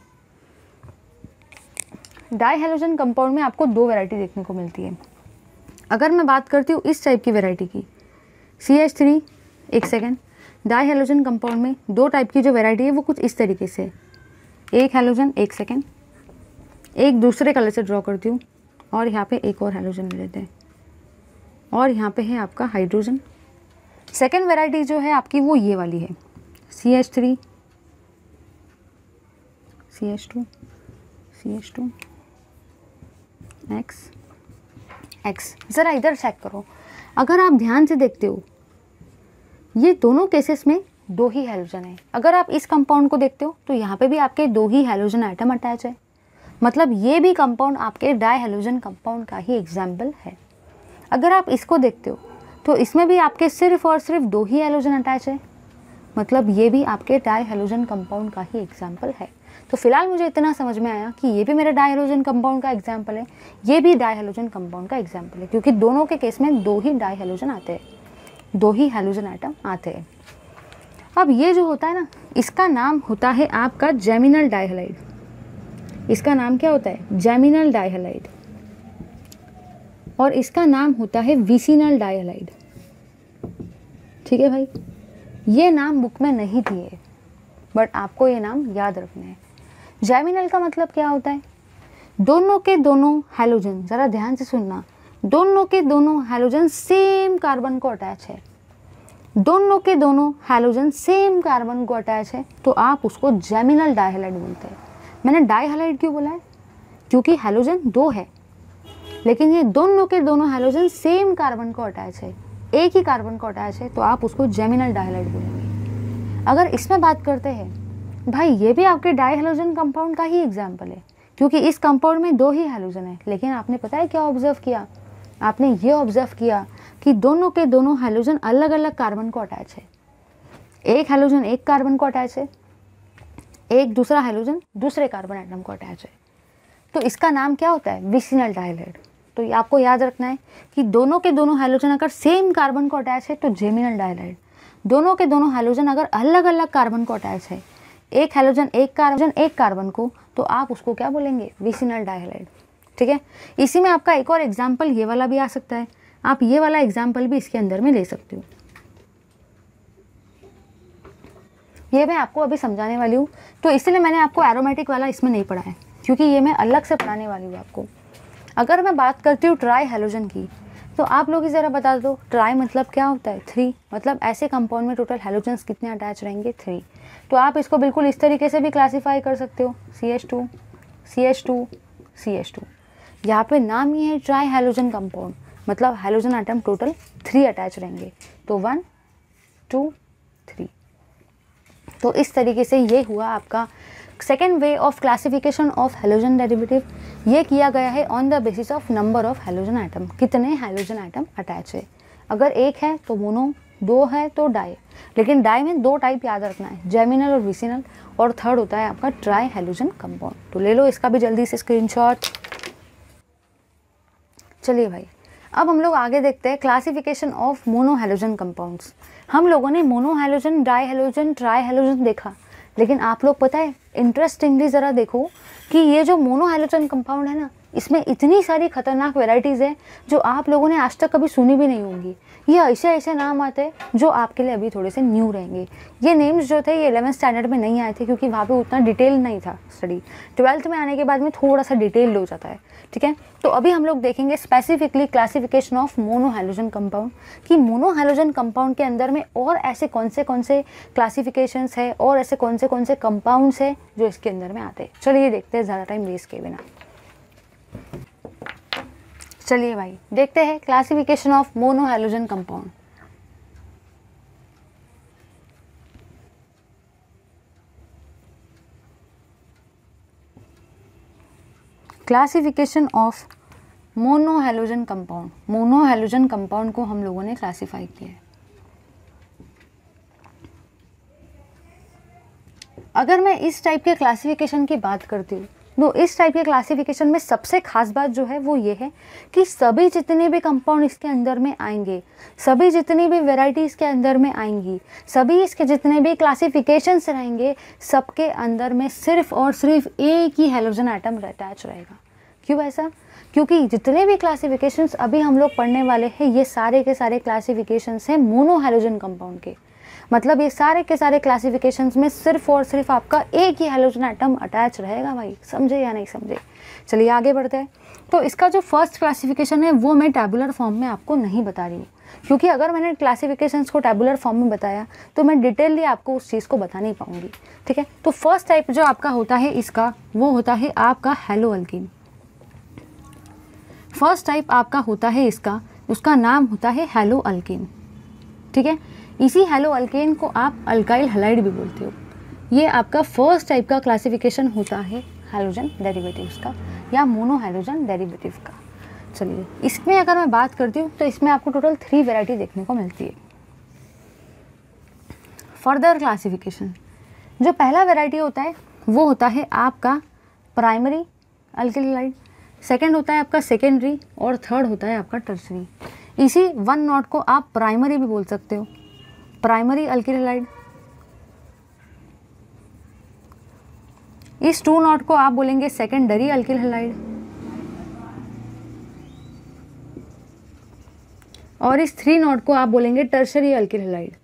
डाई हैलोजन कंपाउंड में आपको 2 वैरायटी देखने को मिलती है। अगर मैं बात करती हूँ इस टाइप की वैरायटी की, CH3, एक सेकेंड, डाई हैलोजन कंपाउंड में 2 टाइप की जो वैरायटी है वो कुछ इस तरीके से, एक हैलोजन, एक सेकेंड, एक दूसरे कलर से ड्रॉ करती हूँ, और यहाँ पे एक और हैलोजन ले लेते हैं, और यहाँ पे है आपका हाइड्रोजन। सेकेंड वैरायटी जो है आपकी वो ये वाली है, CH3 CH2 CH2 X X। ज़रा इधर चेक करो, अगर आप ध्यान से देखते हो ये दोनों केसेस में 2 ही हैलोजन है। अगर आप इस कंपाउंड को देखते हो तो यहाँ पे भी आपके 2 ही हैलोजन आइटम अटैच है, मतलब ये भी कंपाउंड आपके डाई हैलोजन कंपाउंड का ही एग्जाम्पल है। अगर आप इसको देखते हो तो इसमें भी आपके सिर्फ और सिर्फ 2 ही हैलोजन अटैच है, मतलब ये भी आपके डाई हैलोजन कंपाउंड का ही एग्जाम्पल है। तो फिलहाल मुझे इतना समझ में आया कि ये भी मेरे डाई हैलोजन कंपाउंड का एग्जाम्पल है, ये भी डाई हैलोजन कंपाउंड का एग्जाम्पल है, क्योंकि दोनों के केस में 2 ही डाई हैलोजन आते हैं, 2 ही हैलोजन आइटम आते हैं। अब ये जो होता है ना, इसका नाम होता है आपका जेमिनल डाइहैलाइड। इसका नाम क्या होता है? Geminal dihalide. और इसका नाम होता है विसिनल डाइहैलाइड। ठीक है भाई, ये नाम बुक में नहीं दिए, बट आपको ये नाम याद रखना है। जेमिनल का मतलब क्या होता है? दोनों के दोनों हैलोजन, ज़रा ध्यान से सुनना, दोनों के दोनों हैलोजन सेम कार्बन को अटैच है, दोनों के दोनों हैलोजन सेम कार्बन को अटैच है, तो आप उसको जेमिनल डाइहैलाइड बोलते हैं। मैंने डाइहैलाइड क्यों बोला है? क्योंकि हैलोजन 2 है, लेकिन ये दोनों के दोनों हैलोजन सेम कार्बन को अटैच है, एक ही कार्बन को अटैच है, तो आप उसको जेमिनल डाइहैलाइड बोलेंगे। अगर इसमें बात करते हैं भाई, ये भी आपके डाइहैलोजन कंपाउंड का ही एग्जाम्पल है, क्योंकि इस कंपाउंड में 2 ही हैलोजन है, लेकिन आपने पता है क्या ऑब्जर्व किया? आपने ये ऑब्जर्व किया कि दोनों के दोनों हैलोजन अलग अलग कार्बन को अटैच है। एक हैलोजन एक कार्बन को अटैच है, एक दूसरा हैलोजन दूसरे कार्बन एटम को अटैच है, तो इसका नाम क्या होता है? Vicinal dihalide. तो ये आपको याद रखना है कि दोनों के दोनों हैलोजन अगर सेम कार्बन को अटैच है तो जेमिनल डाइहैलाइड, दोनों के दोनों हैलोजन अगर अलग अलग कार्बन को अटैच है, एक हैलोजन एक कार्बन को, तो आप उसको क्या बोलेंगे? Vicinal dihalide. ठीक है, इसी में आपका एक और एग्जाम्पल ये वाला भी आ सकता है, आप ये वाला एग्जाम्पल भी इसके अंदर में ले सकते हो। ये मैं आपको अभी समझाने वाली हूँ, तो इसलिए मैंने आपको एरोमेटिक वाला इसमें नहीं पढ़ा है, क्योंकि ये मैं अलग से पढ़ाने वाली हूँ आपको। अगर मैं बात करती हूँ ट्राई हैलोजन की, तो आप लोग ही ज़रा बता दो ट्राई मतलब क्या होता है? 3। मतलब ऐसे कंपाउंड में टोटल हैलोजन्स कितने अटैच रहेंगे? 3। तो आप इसको बिल्कुल इस तरीके से भी क्लासीफाई कर सकते हो, CH2 CH2 CH2। यहाँ पे नाम ही है ट्राई हैलोजन कंपाउंड, मतलब हैलोजन आइटम टोटल 3 अटैच रहेंगे, तो 1 2 3। तो इस तरीके से ये हुआ आपका second way of classification of halogen derivative, ये किया गया है on the basis of number of halogen atom, कितने हैलोजन आइटम अटैच है। अगर एक है तो मोनो, दो है तो डाई, लेकिन डाई में दो टाइप याद रखना है, जेमिनल और विसिनल, और थर्ड होता है आपका ट्राई हैलोजन कंपाउंड। तो ले लो इसका भी जल्दी से स्क्रीनशॉट। चलिए भाई, अब हम लोग आगे देखते हैं classification of mono halogen compounds. हम लोगों ने mono halogen, di halogen, tri halogen देखा, लेकिन आप लोग पता है इंटरेस्टिंगली ज़रा देखो कि ये जो मोनो हैलोजन कंपाउंड है ना, इसमें इतनी सारी खतरनाक वेराइटीज़ हैं जो आप लोगों ने आज तक कभी सुनी भी नहीं होंगी। ये ऐसे ऐसे नाम आते हैं जो आपके लिए अभी थोड़े से न्यू रहेंगे। ये नेम्स जो थे ये 11th स्टैंडर्ड में नहीं आए थे, क्योंकि वहाँ पे उतना डिटेल नहीं था स्टडी। 12th में आने के बाद में थोड़ा सा डिटेल्ड हो जाता है, ठीक है। तो अभी हम लोग देखेंगे specifically classification of mono halogen compound, कि मोनो हैलोजन कंपाउंड के अंदर में और ऐसे कौन से क्लासिफिकेशंस है और ऐसे कौन से कंपाउंड्स है जो इसके अंदर में आते हैं। चलिए देखते हैं ज़्यादा टाइम वेस्ट के बिना। चलिए भाई देखते हैं classification of mono halogen compound. Classification of mono halogen compound. Mono halogen compound को हम लोगों ने क्लासिफाई किया है। अगर मैं इस टाइप के क्लासिफिकेशन की बात करती हूँ तो इस टाइप के क्लासिफिकेशन में सबसे खास बात जो है वो ये है कि सभी जितने भी कंपाउंड इसके अंदर में आएंगे, सभी जितनी भी वेराइटी इसके अंदर में आएंगी, सभी इसके जितने भी क्लासिफिकेशंस रहेंगे, सबके अंदर में सिर्फ और सिर्फ एक ही हैलोजन आइटम अटैच रहेगा। क्यों ऐसा? क्योंकि जितने भी क्लासिफिकेशंस अभी हम लोग पढ़ने वाले हैं ये सारे के सारे क्लासिफिकेशंस हैं मोनो हैलोजन कंपाउंड के। मतलब ये सारे के सारे क्लासिफिकेशंस में सिर्फ और सिर्फ आपका एक ही हैलोजन आइटम अटैच रहेगा। भाई समझे या नहीं समझे? चलिए आगे बढ़ते हैं। तो इसका जो फर्स्ट क्लासिफिकेशन है वो मैं टैबुलर फॉर्म में आपको नहीं बता रही हूँ, क्योंकि अगर मैंने क्लासिफिकेशंस को टैबुलर फॉर्म में बताया तो मैं डिटेलली आपको उस चीज़ को बता नहीं पाऊँगी, ठीक है। तो फर्स्ट टाइप जो आपका होता है इसका, वो होता है आपका हैलो अल्कीन। फर्स्ट टाइप आपका होता है इसका, उसका नाम होता है हैलो अल्कीन, ठीक है। इसी हैलो अल्केन को आप अल्काइल हैलाइड भी बोलते हो। ये आपका फर्स्ट टाइप का क्लासिफिकेशन होता है हैलोजन डेरिवेटिव्स का या मोनो हैलोजन डेरिवेटिव का। चलिए इसमें अगर मैं बात करती हूँ तो इसमें आपको टोटल 3 वैरायटी देखने को मिलती है। फर्दर क्लासिफिकेशन, जो पहला वैरायटी होता है वो होता है आपका प्राइमरी अल्किल हैलाइड, सेकेंड होता है आपका सेकेंडरी, और थर्ड होता है आपका टर्सरी। इसी 1 नॉट को आप प्राइमरी भी बोल सकते हो, प्राइमरी अल्किल हैलाइड। इस 2 नॉट को आप बोलेंगे सेकेंडरी अल्किल हैलाइड, और इस 3 नॉट को आप बोलेंगे टर्शरी अल्किल हैलाइड।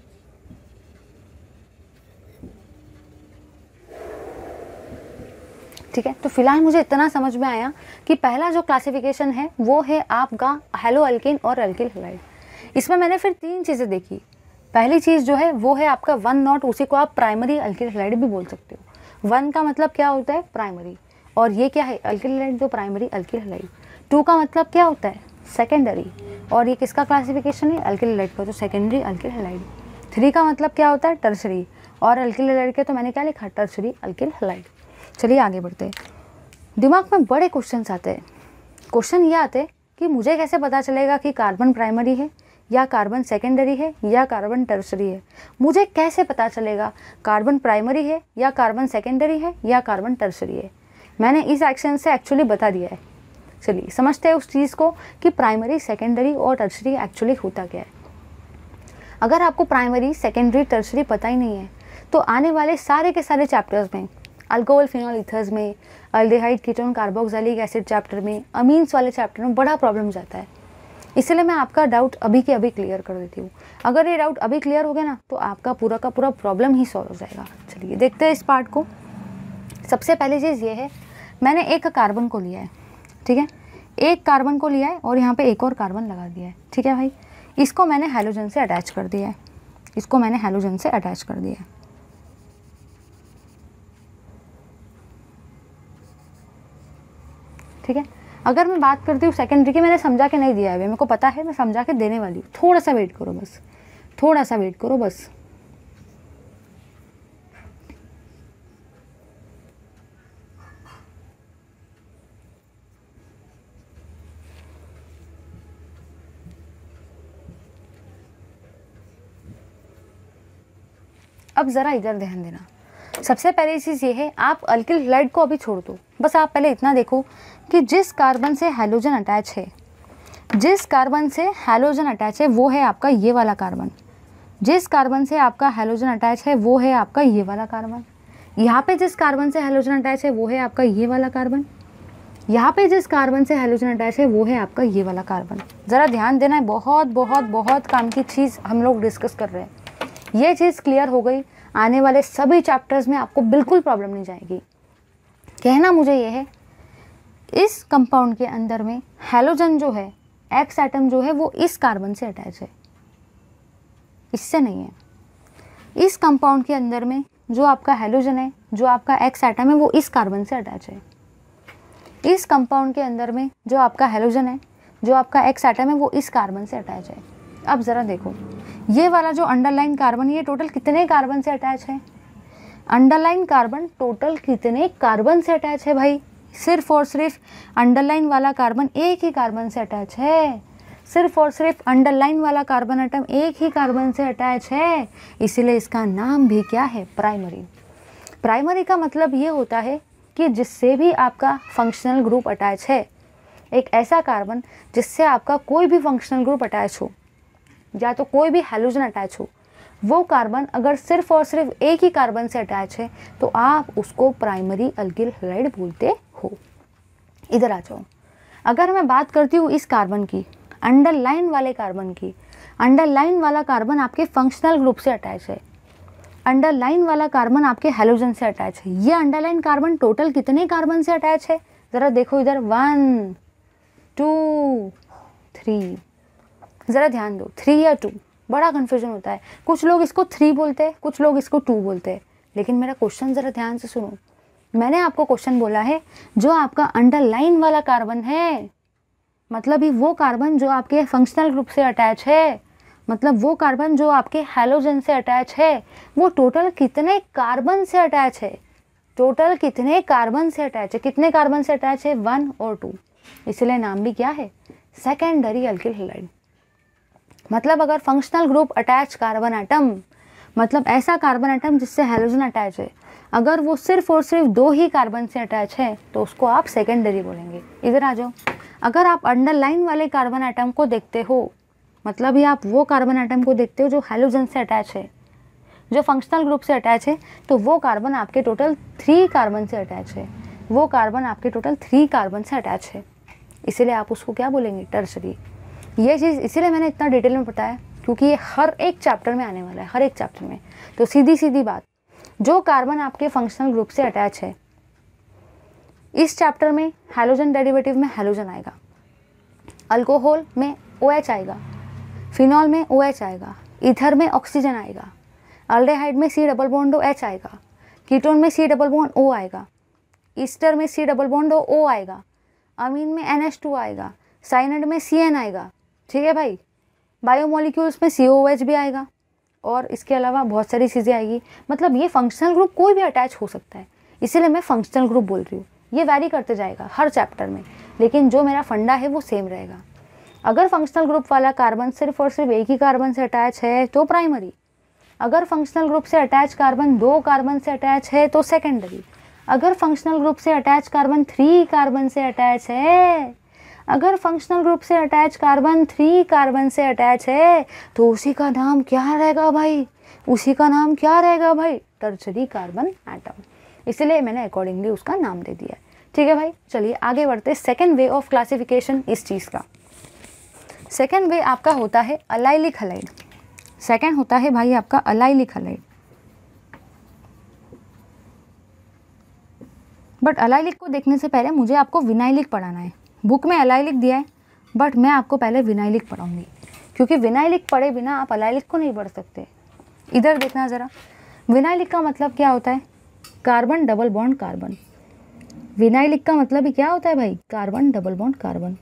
ठीक है, तो फिलहाल मुझे इतना समझ में आया कि पहला जो क्लासिफिकेशन है वो है आपका हैलो अल्कीन और अल्किल हैलाइड। इसमें मैंने फिर 3 चीज़ें देखी। पहली चीज़ जो है वो है आपका 1 नॉट, उसी को आप प्राइमरी अल्किल हैलाइड भी बोल सकते हो। 1 का मतलब क्या होता है? प्राइमरी, और ये क्या है? अल्किल हैलाइड, जो प्राइमरी अल्किल हैलाइड। 2 का मतलब क्या होता है? सेकेंडरी, और ये किसका क्लासिफिकेशन है? अल्किल हैलाइड का, जो सेकेंडरी अल्किल हैलाइड। 3 का मतलब क्या होता है? टर्शरी, और अल्किल हैलाइड के तो मैंने क्या लिखा? Tertiary alkyl halide. चलिए आगे बढ़ते हैं। दिमाग में बड़े क्वेश्चंस आते हैं। क्वेश्चन ये आते हैं कि मुझे कैसे पता चलेगा कि कार्बन प्राइमरी है या कार्बन सेकेंडरी है या कार्बन टर्सरी है? मुझे कैसे पता चलेगा कार्बन प्राइमरी है या कार्बन सेकेंडरी है या कार्बन टर्सरी है? मैंने इस एक्शन से एक्चुअली बता दिया है। चलिए समझते हैं उस चीज़ को कि प्राइमरी, सेकेंडरी और टर्सरी एक्चुअली होता क्या है। अगर आपको प्राइमरी, सेकेंडरी, टर्सरी पता ही नहीं है तो आने वाले सारे के सारे चैप्टर्स में, अल्कोहल फिनॉल ईथर्स में, aldehyde ketone carboxylic acid chapter में, अमीन्स वाले चैप्टर में बड़ा प्रॉब्लम जाता है। इसलिए मैं आपका डाउट अभी के अभी क्लियर कर देती हूँ। अगर ये डाउट अभी क्लियर हो गया ना तो आपका पूरा का पूरा प्रॉब्लम ही सॉल्व हो जाएगा। चलिए देखते हैं इस पार्ट को। सबसे पहली चीज़ ये है, मैंने एक कार्बन को लिया है, ठीक है, एक कार्बन को लिया है और यहाँ पे एक और कार्बन लगा दिया है, ठीक है भाई। इसको मैंने हैलोजन से अटैच कर दिया है, इसको मैंने हैलोजन से अटैच कर दिया है, ठीक है। अगर मैं बात करती हूँ सेकेंडरी की, मैंने समझा के नहीं दिया है, मेरे को पता है, मैं समझा के देने वाली हूँ। थोड़ा सा वेट करो बस, थोड़ा सा वेट करो बस। अब ज़रा इधर ध्यान देना। सबसे पहली चीज़ ये है, आप अल्किल हैलाइड को अभी छोड़ दो, बस आप पहले इतना देखो कि जिस कार्बन से हैलोजन अटैच है, जिस कार्बन से हैलोजन अटैच है वो है आपका ये वाला कार्बन। जिस कार्बन से आपका हैलोजन अटैच है वो है आपका ये वाला कार्बन। यहाँ पे जिस कार्बन से हैलोजन अटैच है वो है आपका ये वाला कार्बन। यहाँ पे जिस कार्बन से हैलोजन अटैच है वो है आपका ये वाला कार्बन। ज़रा ध्यान देना है, बहुत बहुत बहुत काम की चीज़ हम लोग डिस्कस कर रहे हैं। ये चीज़ क्लियर हो गई, आने वाले सभी चैप्टर्स में आपको बिल्कुल प्रॉब्लम नहीं जाएगी। कहना मुझे ये है, इस कंपाउंड के अंदर में हैलोजन जो है, एक्स एटम जो है वो इस कार्बन से अटैच है, इससे नहीं है। इस कंपाउंड के अंदर में जो आपका हैलोजन है, जो आपका एक्स एटम है वो इस कार्बन से अटैच है। इस कंपाउंड के अंदर में जो आपका हैलोजन है, जो आपका एक्स एटम है वो इस कार्बन से अटैच है। अब ज़रा देखो, ये वाला जो अंडरलाइन कार्बन, ये टोटल कितने कार्बन से अटैच है? अंडरलाइन कार्बन टोटल कितने कार्बन से अटैच है भाई? सिर्फ और सिर्फ अंडरलाइन वाला कार्बन एक ही कार्बन से अटैच है। सिर्फ और सिर्फ अंडरलाइन वाला कार्बन एटम एक ही कार्बन से अटैच है, इसीलिए इसका नाम भी क्या है? प्राइमरी। प्राइमरी का मतलब ये होता है कि जिससे भी आपका फंक्शनल ग्रुप अटैच है, एक ऐसा कार्बन जिससे आपका कोई भी फंक्शनल ग्रुप अटैच हो या तो कोई भी हैलोजन अटैच हो, वो कार्बन अगर सिर्फ और सिर्फ एक ही कार्बन से अटैच है तो आप उसको प्राइमरी अल्किल हैलाइड बोलते हो। इधर आ जाओ, अगर मैं बात करती हूँ इस कार्बन की, अंडरलाइन वाले कार्बन की, अंडरलाइन वाला कार्बन आपके फंक्शनल ग्रुप से अटैच है, अंडरलाइन वाला कार्बन आपके हैलोजन से अटैच है। ये अंडरलाइन कार्बन टोटल कितने कार्बन से अटैच है? ज़रा देखो इधर, 1 2 3, ज़रा ध्यान दो, 3 या 2, बड़ा कन्फ्यूजन होता है। कुछ लोग इसको 3 बोलते हैं, कुछ लोग इसको 2 बोलते हैं, लेकिन मेरा क्वेश्चन ज़रा ध्यान से सुनो। मैंने आपको क्वेश्चन बोला है, जो आपका अंडरलाइन वाला कार्बन है, मतलब ही वो कार्बन जो आपके फंक्शनल ग्रुप से अटैच है, मतलब वो कार्बन जो आपके हैलोजन से अटैच है, वो टोटल कितने कार्बन से अटैच है? टोटल कितने कार्बन से अटैच है? कितने कार्बन से अटैच है? 1 और 2, इसलिए नाम भी क्या है? Secondary alkyl halide. मतलब अगर functional group attach carbon atom, मतलब ऐसा कार्बन एटम जिससे हैलोजन अटैच है, अगर वो सिर्फ और सिर्फ 2 ही कार्बन से अटैच है तो उसको आप सेकेंडरी बोलेंगे। इधर आ जाओ, अगर आप अंडरलाइन वाले कार्बन एटम को देखते हो, मतलब ही आप वो कार्बन एटम को देखते हो जो हैलोजन से अटैच है, जो फंक्शनल ग्रुप से अटैच है, तो वो कार्बन आपके टोटल 3 कार्बन से अटैच है। वो कार्बन आपके टोटल 3 कार्बन से अटैच है, इसीलिए आप उसको क्या बोलेंगे? टर्शरी। ये चीज़ इसीलिए मैंने इतना डिटेल में बताया क्योंकि ये हर एक चैप्टर में आने वाला है, हर एक चैप्टर में। तो सीधी सीधी बात, जो कार्बन आपके फंक्शनल ग्रुप से अटैच है, इस चैप्टर में हैलोजन डेरिवेटिव में हैलोजन आएगा, अल्कोहल में OH आएगा, फिनॉल में OH आएगा, ईथर में ऑक्सीजन आएगा, अल्डेहाइड में C डबल बॉन्ड H आएगा, कीटोन में C डबल बॉन्ड O आएगा, ईस्टर में C डबल बॉन्ड O आएगा, अमीन में NH2 आएगा, साइनाइड में CN आएगा। ठीक है भाई, बायोमोलिक्यूल्स में COOH भी आएगा, और इसके अलावा बहुत सारी चीज़ें आएगी। मतलब ये फंक्शनल ग्रुप कोई भी अटैच हो सकता है, इसीलिए मैं फंक्शनल ग्रुप बोल रही हूँ। ये वैरी करते जाएगा हर चैप्टर में, लेकिन जो मेरा फंडा है वो सेम रहेगा। अगर फंक्शनल ग्रुप वाला कार्बन सिर्फ और सिर्फ एक ही कार्बन से अटैच है तो प्राइमरी, अगर फंक्शनल ग्रुप से अटैच कार्बन 2 कार्बन से अटैच है तो सेकेंडरी, अगर फंक्शनल ग्रुप से अटैच कार्बन 3 कार्बन से अटैच है, अगर फंक्शनल ग्रुप से अटैच कार्बन 3 कार्बन से अटैच है, तो उसी का नाम क्या रहेगा भाई? उसी का नाम क्या रहेगा भाई? Tertiary carbon atom. इसलिए मैंने अकॉर्डिंगली उसका नाम दे दिया है। ठीक है भाई, चलिए आगे बढ़ते। सेकेंड वे ऑफ क्लासिफिकेशन इस चीज़ का, सेकेंड वे आपका होता है अलाइलिक हैलाइड। सेकेंड होता है भाई आपका अलाइलिक हैलाइड। बट अलाइलिक को देखने से पहले मुझे आपको विनाइलिक पढ़ाना है। बुक में अलाइलिक दिया है, बट मैं आपको पहले विनाइलिक पढ़ाऊंगी, क्योंकि विनाइलिक पढ़े बिना आप अलाइलिक को नहीं पढ़ सकते। इधर देखना ज़रा, विनाइलिक का मतलब क्या होता है? Carbon double bond carbon. Vinylic का मतलब ही क्या होता है भाई? Carbon double bond carbon.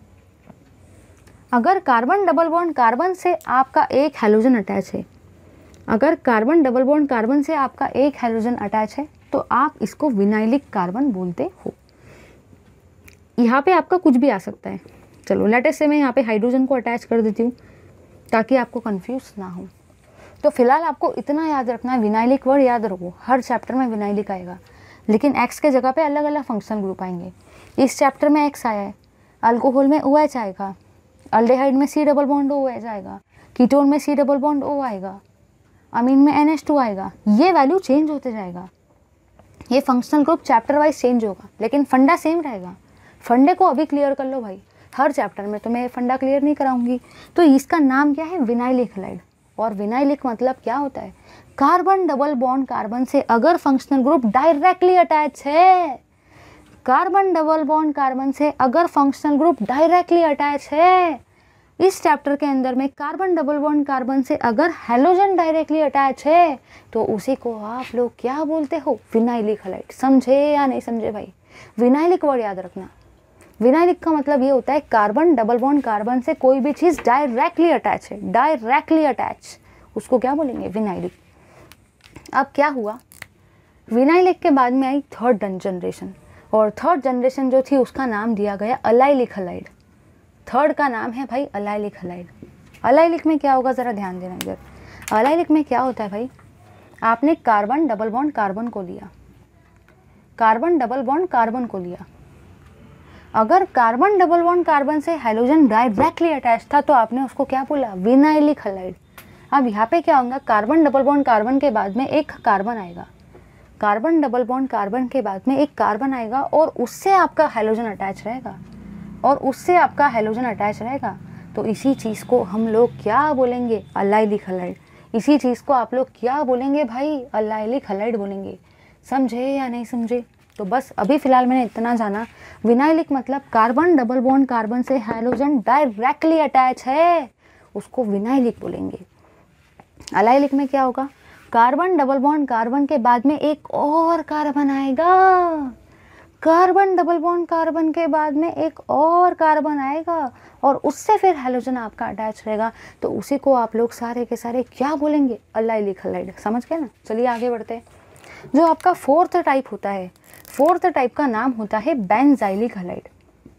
अगर कार्बन डबल बॉन्ड कार्बन से आपका एक हैलोजन अटैच है, अगर कार्बन डबल बॉन्ड कार्बन से आपका एक हैलोजन अटैच है, तो आप इसको विनाइलिक कार्बन बोलते हो। यहाँ पे आपका कुछ भी आ सकता है। चलो लेटेस्ट से मैं यहाँ पे हाइड्रोजन को अटैच कर देती हूँ ताकि आपको कंफ्यूज ना हो। तो फिलहाल आपको इतना याद रखना है, विनाइलिक वर्ड याद रखो, हर चैप्टर में विनाइलिक आएगा, लेकिन एक्स के जगह पे अलग अलग फंक्शनल ग्रुप आएंगे। इस चैप्टर में एक्स आया है, अल्कोहल में OH आएगा, अल्डेहाइड में C डबल बॉन्ड OH आएगा, कीटोन में C डबल बॉन्ड O आएगा, अमीन में NH2 आएगा। ये वैल्यू चेंज होते जाएगा, ये functional group chapter wise change होगा, लेकिन फंडा सेम रहेगा। फंडे को अभी क्लियर कर लो भाई, हर चैप्टर में तो मैं फंडा क्लियर नहीं कराऊंगी। तो इसका नाम क्या है, विनाइलिक हैलाइड। और विनाइलिक मतलब क्या होता है, कार्बन डबल बॉन्ड कार्बन से अगर फंक्शनल ग्रुप डायरेक्टली अटैच है, कार्बन डबल बॉन्ड कार्बन से अगर फंक्शनल ग्रुप डायरेक्टली अटैच है, इस चैप्टर के अंदर में कार्बन डबल बॉन्ड कार्बन से अगर हैलोजन डायरेक्टली अटैच है, तो उसी को आप लोग क्या बोलते हो, विनाइलिक हैलाइड। समझे या नहीं समझे भाई, विनाइलिक वर्ड याद रखना। विनाइलिक का मतलब ये होता है कार्बन डबल बॉन्ड कार्बन से कोई भी चीज़ डायरेक्टली अटैच है, डायरेक्टली अटैच, उसको क्या बोलेंगे, विनाइलिक। अब क्या हुआ, विनाइलिक के बाद में आई थर्ड जनरेशन, और थर्ड जनरेशन जो थी उसका नाम दिया गया अलाइलिक हैलाइड। थर्ड का नाम है भाई अलाइलिक हैलाइड। अलाइलिक में क्या होगा, ज़रा ध्यान देना इधर। अलाइलिक में क्या होता है भाई, आपने कार्बन डबल बॉन्ड कार्बन को लिया, कार्बन डबल बॉन्ड कार्बन को लिया, अगर कार्बन डबल बॉन्ड कार्बन से हाइड्रोजन डायरेक्टली अटैच था तो आपने उसको क्या बोला, विनाइलिक हैलाइड। अब यहाँ पे क्या होगा, कार्बन डबल बॉन्ड कार्बन के बाद में एक कार्बन आएगा, कार्बन डबल बॉन्ड कार्बन के बाद में एक कार्बन आएगा और उससे आपका हाइड्रोजन अटैच रहेगा, और उससे आपका हाइड्रोजन अटैच रहेगा। तो इसी चीज़ को हम लोग क्या बोलेंगे, अलाइलिक हैलाइड। इसी चीज़ को आप लोग क्या बोलेंगे भाई, अलाइलिक हैलाइड बोलेंगे। समझे या नहीं समझे। तो बस अभी फ़िलहाल मैंने इतना जाना, विनाइलिक मतलब कार्बन डबल बॉन्ड कार्बन से हाइड्रोजन डायरेक्टली अटैच है, उसको विनाइलिक बोलेंगे। अलाइलिक में क्या होगा, कार्बन डबल बॉन्ड कार्बन के बाद में एक और कार्बन आएगा, कार्बन डबल बॉन्ड कार्बन के बाद में एक और कार्बन आएगा और उससे फिर हाइड्रोजन आपका अटैच रहेगा। तो उसी को आप लोग सारे के सारे क्या बोलेंगे, अलाइलिक हैलाइड। समझ गए ना। चलिए आगे बढ़ते हैं। जो आपका फोर्थ टाइप होता है, फोर्थ टाइप का नाम होता है बेंजाइलिक हैलाइड।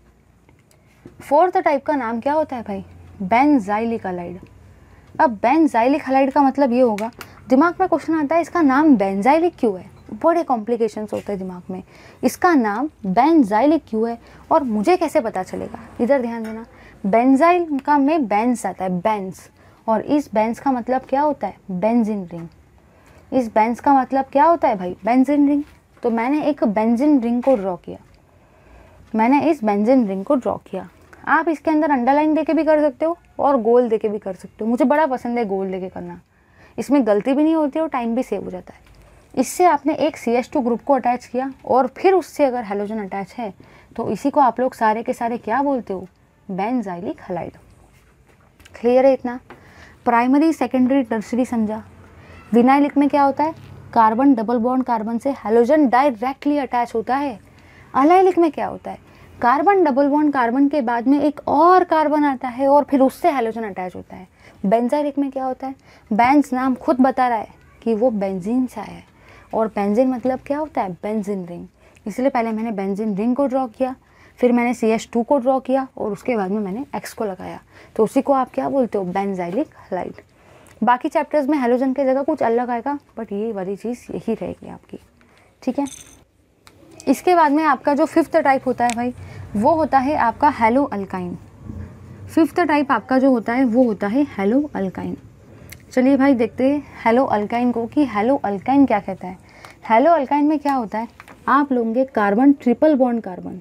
फोर्थ टाइप का नाम क्या होता है भाई, बेंजाइलिक हैलाइड। अब बेंजाइलिक हैलाइड का मतलब ये होगा, दिमाग में क्वेश्चन आता है इसका नाम बेंजाइलिक क्यों है, बड़े कॉम्प्लिकेशंस होते हैं दिमाग में, इसका नाम बेंजाइलिक क्यों है और मुझे कैसे पता चलेगा। इधर ध्यान देना, बेंजाइल का में बेंज आता है, बेंज, और इस बेंज का मतलब क्या होता है, बेंजीन रिंग। इस बेंज का मतलब क्या होता है भाई, बेंजीन रिंग। तो मैंने एक बेंजीन रिंग को ड्रॉ किया, मैंने इस बेंजीन रिंग को ड्रॉ किया। आप इसके अंदर अंडरलाइन देके भी कर सकते हो और गोल देके भी कर सकते हो, मुझे बड़ा पसंद है गोल देके करना, इसमें गलती भी नहीं होती और टाइम भी सेव हो जाता है। इससे आपने एक CH2 ग्रुप को अटैच किया और फिर उससे अगर हैलोजन अटैच है तो इसी को आप लोग सारे के सारे क्या बोलते हो, बेंजाइलिक हैलाइड। क्लियर है इतना। प्राइमरी सेकेंडरी टर्सरी समझा। विनाइलिक में क्या होता है, कार्बन डबल बॉन्ड कार्बन से हैलोजन डायरेक्टली अटैच होता है। अलाइलिक में क्या होता है, कार्बन डबल बॉन्ड कार्बन के बाद में एक और कार्बन आता है और फिर उससे हैलोजन अटैच होता है। बेंजाइलिक में क्या होता है, बेंज नाम खुद बता रहा है कि वो बेंजीन से आया है, और बेंजीन मतलब क्या होता है, बेंजीन रिंग। इसलिए पहले मैंने बेंजीन रिंग को ड्रॉ किया, फिर मैंने CH2 को ड्रॉ किया और उसके बाद में मैंने X को लगाया, तो उसी को आप क्या बोलते हो, बेंजाइलिक हैलाइड। बाकी चैप्टर्स में हैलोजन की जगह कुछ अलग आएगा, बट ये वाली चीज़ यही रहेगी आपकी, ठीक है। इसके बाद में आपका जो फिफ्थ टाइप होता है भाई, वो होता है आपका हैलो अल्काइन। फिफ्थ टाइप आपका जो होता है वो होता है हैलो अल्काइन। चलिए भाई देखते हैं हैलो अल्काइन को कि हैलो अल्काइन क्या कहता है। हैलो अल्काइन में क्या होता है, आप लोगे कार्बन ट्रिपल बॉन्ड कार्बन।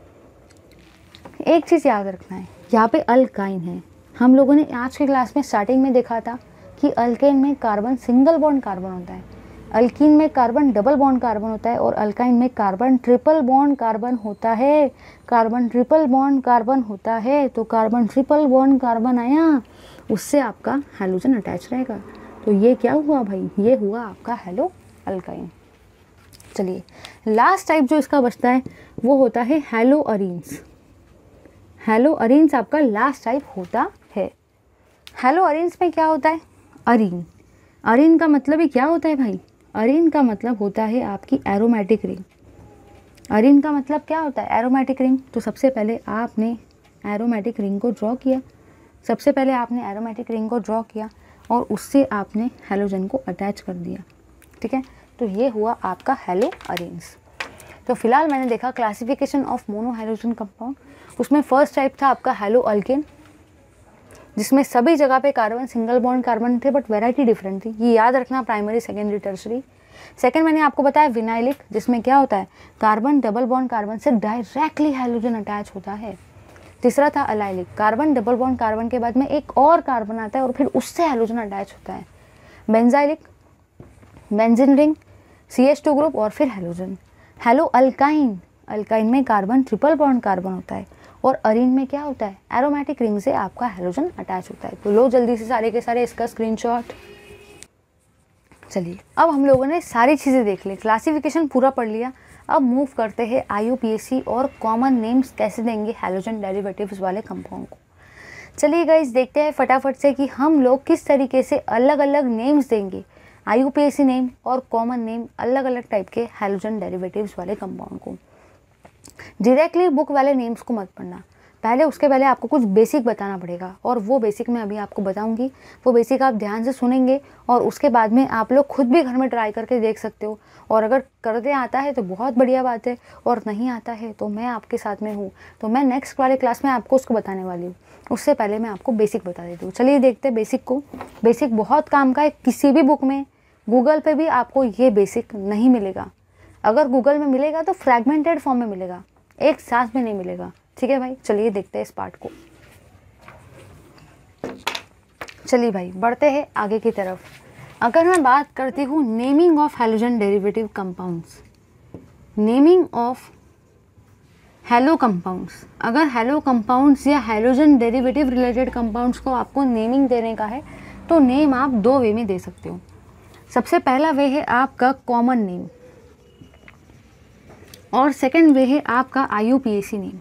एक चीज़ याद रखना है, यहाँ पे अल्काइन है। हम लोगों ने आज की क्लास में स्टार्टिंग में देखा था कि अल्केन में कार्बन सिंगल बॉन्ड कार्बन होता है, अल्कीन में कार्बन डबल बॉन्ड कार्बन होता है और अल्काइन में कार्बन ट्रिपल बॉन्ड कार्बन होता है। कार्बन ट्रिपल बॉन्ड कार्बन होता है तो कार्बन ट्रिपल बॉन्ड कार्बन आया, उससे आपका हैलोजन अटैच रहेगा। तो ये क्या हुआ भाई, ये हुआ आपका हैलो अल्काइन। चलिए लास्ट टाइप जो इसका बचता है वो होता है हैलो अरीन्स। हैलो अरीन्स आपका लास्ट टाइप होता है। हैलो अरीन्स में क्या होता है, अरीन। अरीन का मतलब ही क्या होता है भाई, अरीन का मतलब होता है आपकी एरोमेटिक रिंग। अरीन का मतलब क्या होता है, एरोमेटिक रिंग। तो सबसे पहले आपने एरोमेटिक रिंग को ड्रॉ किया, सबसे पहले आपने एरोमेटिक रिंग को ड्रॉ किया और उससे आपने हैलोजन को अटैच कर दिया, ठीक है। तो ये हुआ आपका हेलो अरेन्स। तो फिलहाल मैंने देखा classification of mono hydrogen compound, उसमें फर्स्ट टाइप था आपका हेलो अल्केन, जिसमें सभी जगह पे कार्बन सिंगल बॉन्ड कार्बन थे बट वैरायटी डिफरेंट थी। ये याद रखना, प्राइमरी सेकेंडरी टर्सरी। सेकंड मैंने आपको बताया विनाइलिक, जिसमें क्या होता है कार्बन डबल बॉन्ड कार्बन से डायरेक्टली हाइड्रोजन अटैच होता है। तीसरा था allylic, carbon double bond carbon के बाद में एक और कार्बन आता है और फिर उससे हाइड्रोजन अटैच होता है। Benzylic, benzene ring, CH2 group और फिर हाइड्रोजन। हेलो अल्काइन, अल्काइन में कार्बन ट्रिपल बॉन्ड कार्बन होता है और अरीन में क्या होता है एरोमेटिक रिंग से आपका हाइड्रोजन अटैच होता है। तो लो जल्दी से सारे के सारे इसका स्क्रीनशॉट। चलिए अब हम लोगों ने सारी चीज़ें देख ली, क्लासिफिकेशन पूरा पढ़ लिया। अब मूव करते हैं IUPAC और कॉमन नेम्स कैसे देंगे हैलोजन डेरिवेटिव्स वाले कंपाउंड को। चलिए गाइस देखते हैं फटाफट से कि हम लोग किस तरीके से अलग अलग नेम्स देंगे IUPAC नेम और कॉमन नेम अलग अलग टाइप के हैलोजन डेरिवेटिव्स वाले कंपाउंड को। डायरेक्टली बुक वाले नेम्स को मत पढ़ना, पहले उसके पहले आपको कुछ बेसिक बताना पड़ेगा और वो बेसिक मैं अभी आपको बताऊंगी। वो बेसिक आप ध्यान से सुनेंगे और उसके बाद में आप लोग खुद भी घर में ट्राई करके देख सकते हो। और अगर करते आता है तो बहुत बढ़िया बात है, और नहीं आता है तो मैं आपके साथ में हूँ, तो मैं नेक्स्ट वाले क्लास में आपको उसको बताने वाली हूँ। उससे पहले मैं आपको बेसिक बता देती हूँ। चलिए देखते हैं बेसिक को। बेसिक बहुत काम का है, किसी भी बुक में गूगल पर भी आपको ये बेसिक नहीं मिलेगा। अगर गूगल में मिलेगा तो फ्रैगमेंटेड फॉर्म में मिलेगा, एक साथ में नहीं मिलेगा, ठीक है भाई। चलिए देखते हैं इस पार्ट को। चलिए भाई बढ़ते हैं आगे की तरफ। अगर मैं बात करती हूँ naming of halogen derivative compounds, naming of halo compounds, अगर हेलो कंपाउंड्स या हैलोजन डेरिवेटिव रिलेटेड कंपाउंड्स को आपको नेमिंग देने का है तो नेम आप दो वे में दे सकते हो। सबसे पहला वे है आपका कॉमन नेम और सेकंड वे है आपका IUPAC नेम।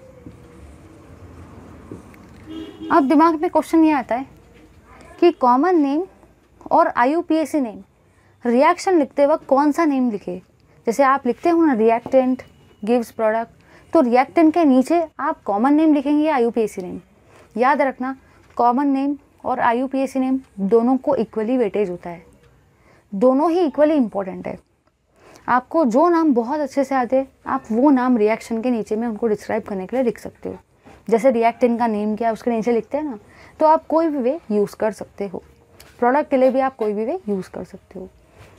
अब दिमाग में क्वेश्चन ये आता है कि कॉमन नेम और IUPAC नेम रिएक्शन लिखते वक्त कौन सा नेम लिखे। जैसे आप लिखते हो ना रिएक्टेंट गिव्स प्रोडक्ट, तो रिएक्टेंट के नीचे आप कॉमन नेम लिखेंगे या IUPAC नेम। याद रखना कॉमन नेम और IUPAC नेम दोनों को इक्वली वेटेज होता है, दोनों ही इक्वली इम्पोर्टेंट है। आपको जो नाम बहुत अच्छे से आते हैं आप वो नाम रिएक्शन के नीचे में उनको डिस्क्राइब करने के लिए लिख सकते हो। जैसे रिएक्टेंट का नेम क्या है उसके नीचे लिखते हैं ना, तो आप कोई भी वे यूज़ कर सकते हो। प्रोडक्ट के लिए भी आप कोई भी वे यूज़ कर सकते हो।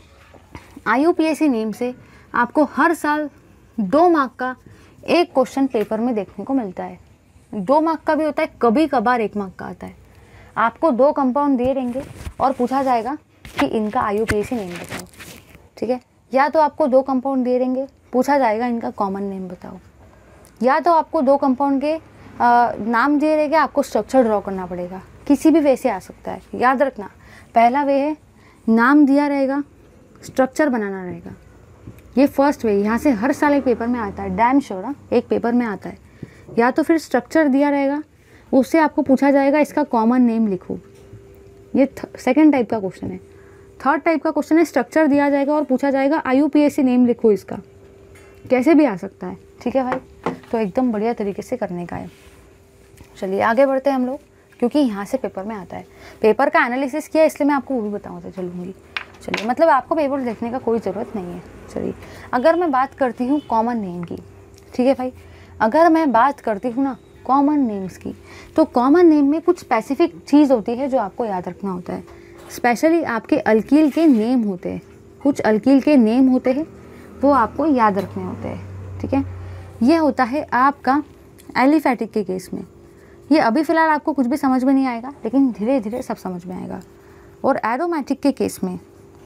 IUPAC नेम से आपको हर साल 2 मार्क का एक क्वेश्चन पेपर में देखने को मिलता है। 2 मार्क का भी होता है, कभी कभार 1 मार्क का आता है। आपको 2 कंपाउंड दिए रहेंगे और पूछा जाएगा कि इनका IUPAC नेम बताओ, ठीक है। या तो आपको 2 कंपाउंड दिए रहेंगे, पूछा जाएगा इनका कॉमन नेम बताओ, या तो आपको 2 कंपाउंड के नाम दिए रहेंगे, आपको स्ट्रक्चर ड्रॉ करना पड़ेगा। किसी भी वे से आ सकता है। याद रखना पहला वे है नाम दिया रहेगा, स्ट्रक्चर बनाना रहेगा। ये फर्स्ट वे, यहाँ से हर साल एक पेपर में आता है, डैम श्योर एक पेपर में आता है। या तो फिर स्ट्रक्चर दिया रहेगा, उससे आपको पूछा जाएगा इसका कॉमन नेम लिखो। ये सेकेंड टाइप का क्वेश्चन है। थर्ड टाइप का क्वेश्चन है स्ट्रक्चर दिया जाएगा और पूछा जाएगा IUPAC नेम लिखो इसका। कैसे भी आ सकता है, ठीक है भाई। तो एकदम बढ़िया तरीके से करने का है। चलिए आगे बढ़ते हैं हम लोग, क्योंकि यहाँ से पेपर में आता है। पेपर का एनालिसिस किया इसलिए मैं आपको वो भी बताऊँगा चलूँगी। चलिए मतलब आपको पेपर देखने का कोई ज़रूरत नहीं है। चलिए अगर मैं बात करती हूँ कॉमन नेम की, ठीक है भाई, अगर मैं बात करती हूँ ना कॉमन नेम्स की, तो कॉमन नेम में कुछ स्पेसिफिक चीज़ होती है जो आपको याद रखना होता है। स्पेशली आपके अल्कील के नेम होते हैं, कुछ अल्कील के नेम होते हैं वो आपको याद रखने होते हैं, ठीक है। ये होता है आपका एलिफैटिक के केस में। ये अभी फ़िलहाल आपको कुछ भी समझ में नहीं आएगा, लेकिन धीरे धीरे सब समझ में आएगा। और एरोमेटिक के केस में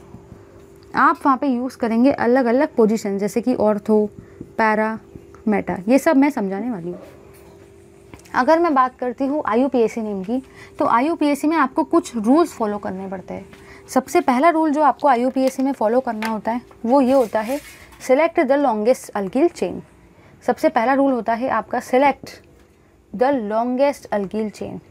आप वहाँ पे यूज़ करेंगे अलग अलग पोजीशन, जैसे कि ऑर्थो, पैरा, मेटा, ये सब मैं समझाने वाली हूँ। अगर मैं बात करती हूँ IUPAC नेम की, तो IUPAC में आपको कुछ रूल्स फॉलो करने पड़ते हैं। सबसे पहला रूल जो आपको IUPAC में फॉलो करना होता है वो ये होता है select the longest alkyl chain. सबसे पहला रूल होता है आपका select the longest alkyl chain.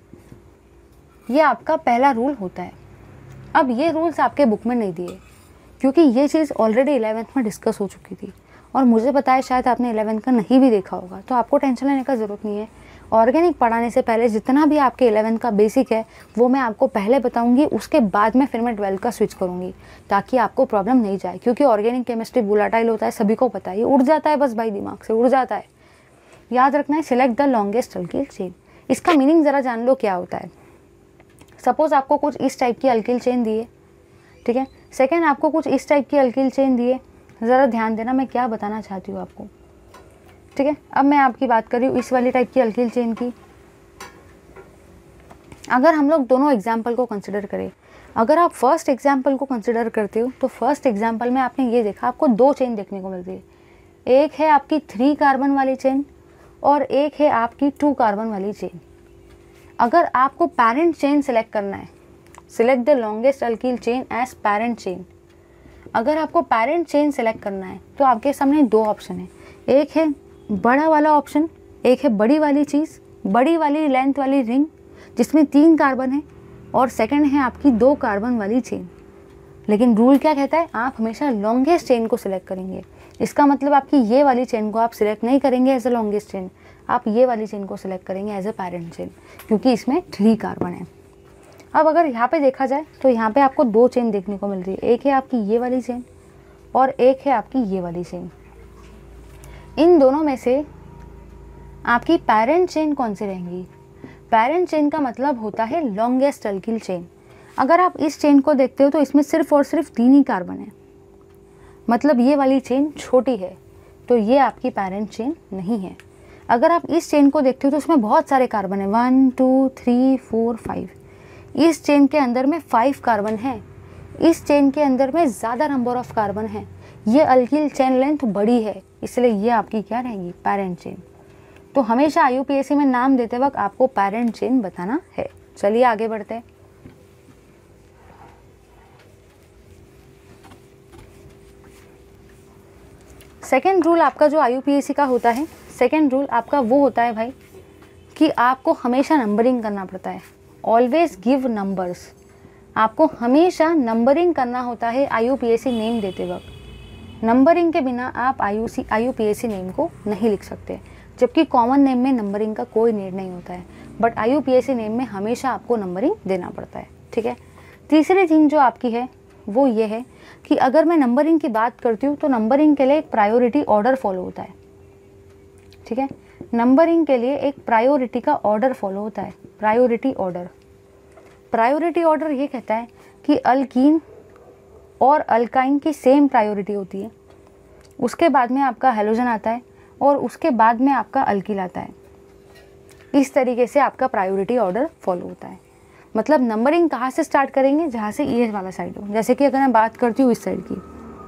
ये आपका पहला रूल होता है। अब ये रूल्स आपके बुक में नहीं दिए, क्योंकि ये चीज़ ऑलरेडी 11th में डिस्कस हो चुकी थी और मुझे पता है शायद आपने 11th का नहीं भी देखा होगा, तो आपको टेंशन लेने का ज़रूरत नहीं है। ऑर्गेनिक पढ़ाने से पहले जितना भी आपके 11th का बेसिक है वो मैं आपको पहले बताऊंगी, उसके बाद में फिर मैं 12th का स्विच करूंगी ताकि आपको प्रॉब्लम नहीं जाए। क्योंकि ऑर्गेनिक केमिस्ट्री वोलेटाइल होता है, सभी को पता है, ये उड़ जाता है बस भाई, दिमाग से उड़ जाता है। याद रखना है select the longest alkyl chain. इसका मीनिंग ज़रा जान लो क्या होता है। सपोज आपको कुछ इस टाइप की अल्किल चेन दी है, ठीक है। सेकेंड, आपको कुछ इस टाइप की अल्किल चेन दी है। ज़रा ध्यान देना मैं क्या बताना चाहती हूँ आपको, ठीक है। अब मैं आपकी बात कर रही हूँ इस वाली टाइप की अल्किल चेन की। अगर हम लोग दोनों एग्जाम्पल को कंसिडर करें, अगर आप फर्स्ट एग्जाम्पल को कंसिडर करते हो तो फर्स्ट एग्जाम्पल में आपने ये देखा, आपको 2 चेन देखने को मिलती है। एक है आपकी 3 कार्बन वाली चेन और एक है आपकी 2 कार्बन वाली चेन। अगर आपको पैरेंट चेन सेलेक्ट करना है, select the longest alkyl chain as parent chain. अगर आपको पैरेंट चेन सेलेक्ट करना है तो आपके सामने 2 ऑप्शन है। एक है बड़ा वाला ऑप्शन, एक है बड़ी वाली चीज़, बड़ी वाली लेंथ वाली रिंग जिसमें 3 कार्बन है, और सेकंड है आपकी 2 कार्बन वाली चेन। लेकिन रूल क्या कहता है, आप हमेशा लॉन्गेस्ट चेन को सिलेक्ट करेंगे। इसका मतलब आपकी ये वाली चेन को आप सिलेक्ट नहीं करेंगे एज अ लॉन्गेस्ट चेन, आप ये वाली चेन को सिलेक्ट करेंगे एज अ पैरेंट चेन, क्योंकि इसमें 3 कार्बन है। अब अगर यहाँ पे देखा जाए तो यहाँ पे आपको 2 चेन देखने को मिल रही है। एक है आपकी ये वाली चेन और एक है आपकी ये वाली चेन। इन दोनों में से आपकी पैरेंट चेन कौन सी रहेंगी? पैरेंट चेन का मतलब होता है लॉन्गेस्ट अल्किल चेन। अगर आप इस चेन को देखते हो तो इसमें सिर्फ और सिर्फ 3 ही कार्बन है, मतलब ये वाली चेन छोटी है, तो ये आपकी पैरेंट चेन नहीं है। अगर आप इस चेन को देखते हो तो इसमें बहुत सारे कार्बन है, 1 2 3 4 5। इस चेन के अंदर में 5 कार्बन है, इस चेन के अंदर में ज़्यादा नंबर ऑफ कार्बन है। ये अल्किल चेन लेंथ बड़ी है, इसलिए ये आपकी क्या रहेगी? Parent chain. तो हमेशा IUPAC में नाम देते वक्त आपको पैरेंट चेन बताना है। चलिए आगे बढ़ते हैं। सेकेंड रूल आपका जो IUPAC का होता है, सेकेंड रूल आपका वो होता है भाई कि आपको हमेशा नंबरिंग करना पड़ता है। Always give numbers. आपको हमेशा नंबरिंग करना होता है IUPAC नेम देते वक्त। नंबरिंग के बिना आप IUPAC नेम को नहीं लिख सकते, जबकि कॉमन नेम में नंबरिंग का कोई नीड नहीं होता है, बट IUPAC नेम में हमेशा आपको नंबरिंग देना पड़ता है, ठीक है। तीसरी थिंग जो आपकी है वो ये है कि अगर मैं नंबरिंग की बात करती हूँ तो नंबरिंग के लिए एक प्रायोरिटी ऑर्डर फॉलो होता है, ठीक है। नंबरिंग के लिए एक प्रायोरिटी का ऑर्डर फॉलो होता है, प्रायोरिटी ऑर्डर। प्रायोरिटी ऑर्डर ये कहता है कि अल्कीन और अल्काइन की सेम प्रायोरिटी होती है, उसके बाद में आपका हेलोजन आता है और उसके बाद में आपका अल्किल आता है। इस तरीके से आपका प्रायोरिटी ऑर्डर फॉलो होता है। मतलब नंबरिंग कहाँ से स्टार्ट करेंगे? जहाँ से ये वाला साइड हो। जैसे कि अगर मैं बात करती हूँ इस साइड की,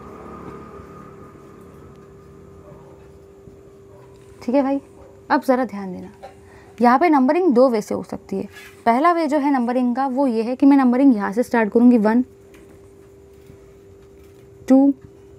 ठीक है भाई। अब ज़रा ध्यान देना, यहाँ पे नंबरिंग 2 वे से हो सकती है। पहला वे जो है नंबरिंग का वो ये है कि मैं नंबरिंग यहाँ से स्टार्ट करूँगी 1 2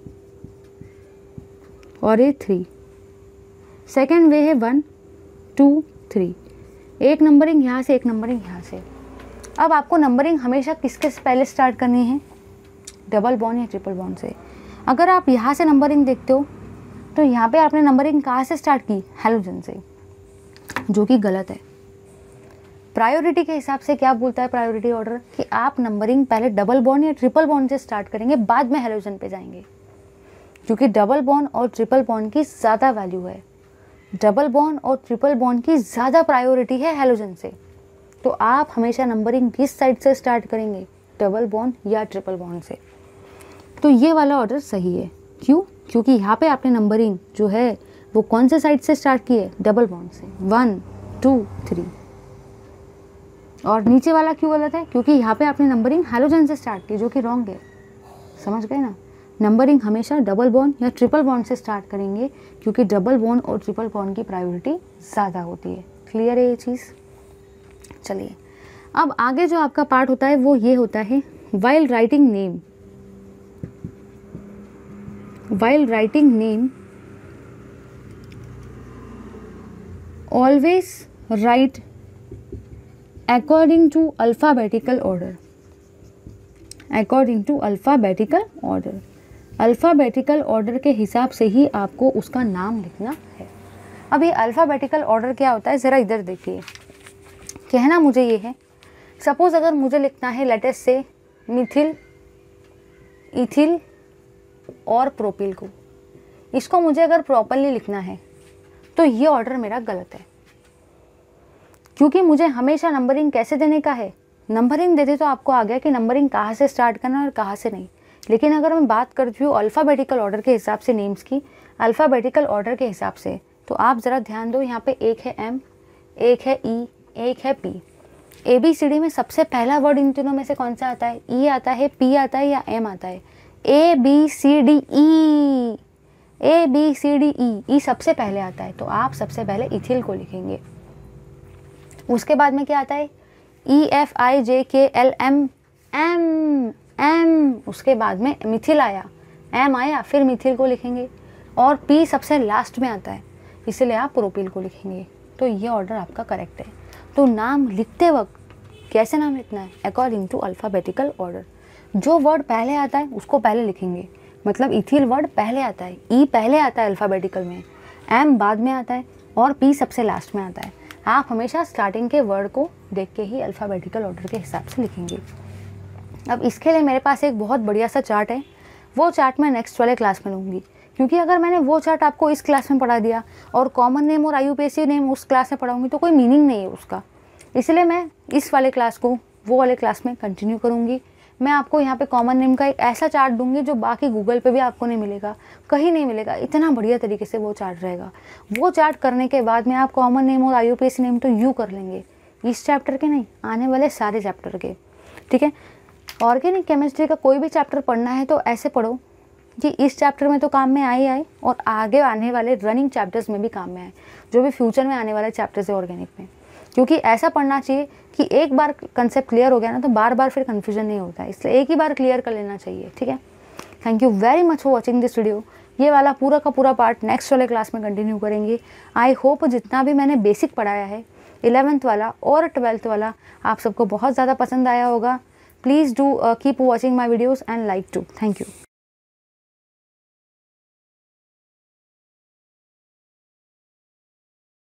और ये 3। सेकेंड वे है 1 2 3, एक नंबरिंग यहाँ से, एक नंबरिंग यहाँ से। अब आपको नंबरिंग हमेशा किसके से पहले स्टार्ट करनी है? डबल बॉन्ड या ट्रिपल बॉन्ड से। अगर आप यहाँ से नंबरिंग देखते हो तो यहाँ पे आपने नंबरिंग कहाँ से स्टार्ट की? हेलोजन से, जो कि गलत है। प्रायोरिटी के हिसाब से क्या बोलता है प्रायोरिटी ऑर्डर कि आप नंबरिंग पहले डबल बॉन्ड या ट्रिपल बॉन्ड से स्टार्ट करेंगे, बाद में हेलोजन पे जाएंगे, क्योंकि डबल बॉन्ड और ट्रिपल बॉन्ड की ज़्यादा वैल्यू है। डबल बॉन्ड और ट्रिपल बॉन्ड की ज़्यादा प्रायोरिटी है हेलोजन से। तो आप हमेशा नंबरिंग किस साइड से स्टार्ट करेंगे? डबल बॉन्ड या ट्रिपल बॉन्ड से। तो ये वाला ऑर्डर सही है। क्यों? क्योंकि यहाँ पे आपने नंबरिंग जो है वो कौन से साइड से स्टार्ट की है? डबल बॉन्ड से, 1 2 3। और नीचे वाला क्यों गलत है? क्योंकि यहाँ पे आपने नंबरिंग हेलोजन से स्टार्ट की, जो कि रॉन्ग है। समझ गए ना? नंबरिंग हमेशा डबल बॉन्ड या ट्रिपल बॉन्ड से स्टार्ट करेंगे, क्योंकि डबल बॉन्ड और ट्रिपल बॉन्ड की प्रायोरिटी ज़्यादा होती है। क्लियर है ये चीज़? चलिए अब आगे जो आपका पार्ट होता है वो ये होता है while writing name. While writing name always write according to alphabetical order. According to alphabetical order, alphabetical order के हिसाब से ही आपको उसका नाम लिखना है। अब ये अल्फ़ाबेटिकल ऑर्डर क्या होता है, ज़रा इधर देखिए। कहना मुझे ये है, सपोज़ अगर मुझे लिखना है लेटेस्ट से मिथिल, इथिल और प्रोपिल को, इसको मुझे अगर प्रॉपरली लिखना है तो ये ऑर्डर मेरा गलत है, क्योंकि मुझे हमेशा नंबरिंग कैसे देने का है। नंबरिंग देते तो आपको आ गया कि नंबरिंग कहाँ से स्टार्ट करना है और कहाँ से नहीं। लेकिन अगर मैं बात करती हूँ अल्फ़ाबेटिकल ऑर्डर के हिसाब से नेम्स की, अल्फ़ाबेटिकल ऑर्डर के हिसाब से, तो आप ज़रा ध्यान दो, यहाँ पे एक है एम, एक है ई, एक है पी। ABCD में सबसे पहला वर्ड इन तीनों में से कौन सा आता है? ई आता है, पी आता है या एम आता है? ABCDE, ABCDE, ई सबसे पहले आता है, तो आप सबसे पहले इथिल को लिखेंगे। उसके बाद में क्या आता है? EFIJKLM, एम, उसके बाद में मिथिल आया, एम आया, फिर मिथिल को लिखेंगे, और पी सबसे लास्ट में आता है, इसलिए आप प्रोपिल को लिखेंगे। तो ये ऑर्डर आपका करेक्ट है। तो नाम लिखते वक्त कैसे नाम लिखना है? According to alphabetical order. जो वर्ड पहले आता है उसको पहले लिखेंगे, मतलब इथिल वर्ड पहले आता है, ई पहले आता है अल्फ़ाबेटिकल में, एम बाद में आता है, और पी सबसे लास्ट में आता है। आप हमेशा स्टार्टिंग के वर्ड को देख के ही अल्फ़ाबेटिकल ऑर्डर के हिसाब से लिखेंगे। अब इसके लिए मेरे पास एक बहुत बढ़िया सा चार्ट है, वो चार्ट मैं नेक्स्ट वाले क्लास में लूँगी, क्योंकि अगर मैंने वो चार्ट आपको इस क्लास में पढ़ा दिया और कॉमन नेम और IUPAC नेम उस क्लास में पढ़ाऊँगी तो कोई मीनिंग नहीं है उसका। इसलिए मैं इस वाले क्लास को वो वाले क्लास में कंटिन्यू करूँगी। मैं आपको यहाँ पे कॉमन नेम का एक ऐसा चार्ट दूंगी जो बाकी गूगल पे भी आपको नहीं मिलेगा, कहीं नहीं मिलेगा, इतना बढ़िया तरीके से वो चार्ट रहेगा। वो चार्ट करने के बाद में आप कॉमन नेम और IUPAC नेम तो यूँ कर लेंगे, इस चैप्टर के नहीं, आने वाले सारे चैप्टर के, ठीक है। ऑर्गेनिक केमिस्ट्री का कोई भी चैप्टर पढ़ना है तो ऐसे पढ़ो कि इस चैप्टर में तो काम में आए और आगे आने वाले रनिंग चैप्टर्स में भी काम में आए, जो भी फ्यूचर में आने वाले चैप्टर्स है ऑर्गेनिक में। क्योंकि ऐसा पढ़ना चाहिए कि एक बार कंसेप्ट क्लियर हो गया ना तो बार बार फिर कन्फ्यूजन नहीं होता है, इसलिए एक ही बार क्लियर कर लेना चाहिए, ठीक है। Thank you very much for watching this video. ये वाला पूरा का पूरा पार्ट नेक्स्ट वाले क्लास में कंटिन्यू करेंगे। आई होप जितना भी मैंने बेसिक पढ़ाया है 11th वाला और 12th वाला आप सबको बहुत ज़्यादा पसंद आया होगा। Please do keep watching my videos and like too. Thank you.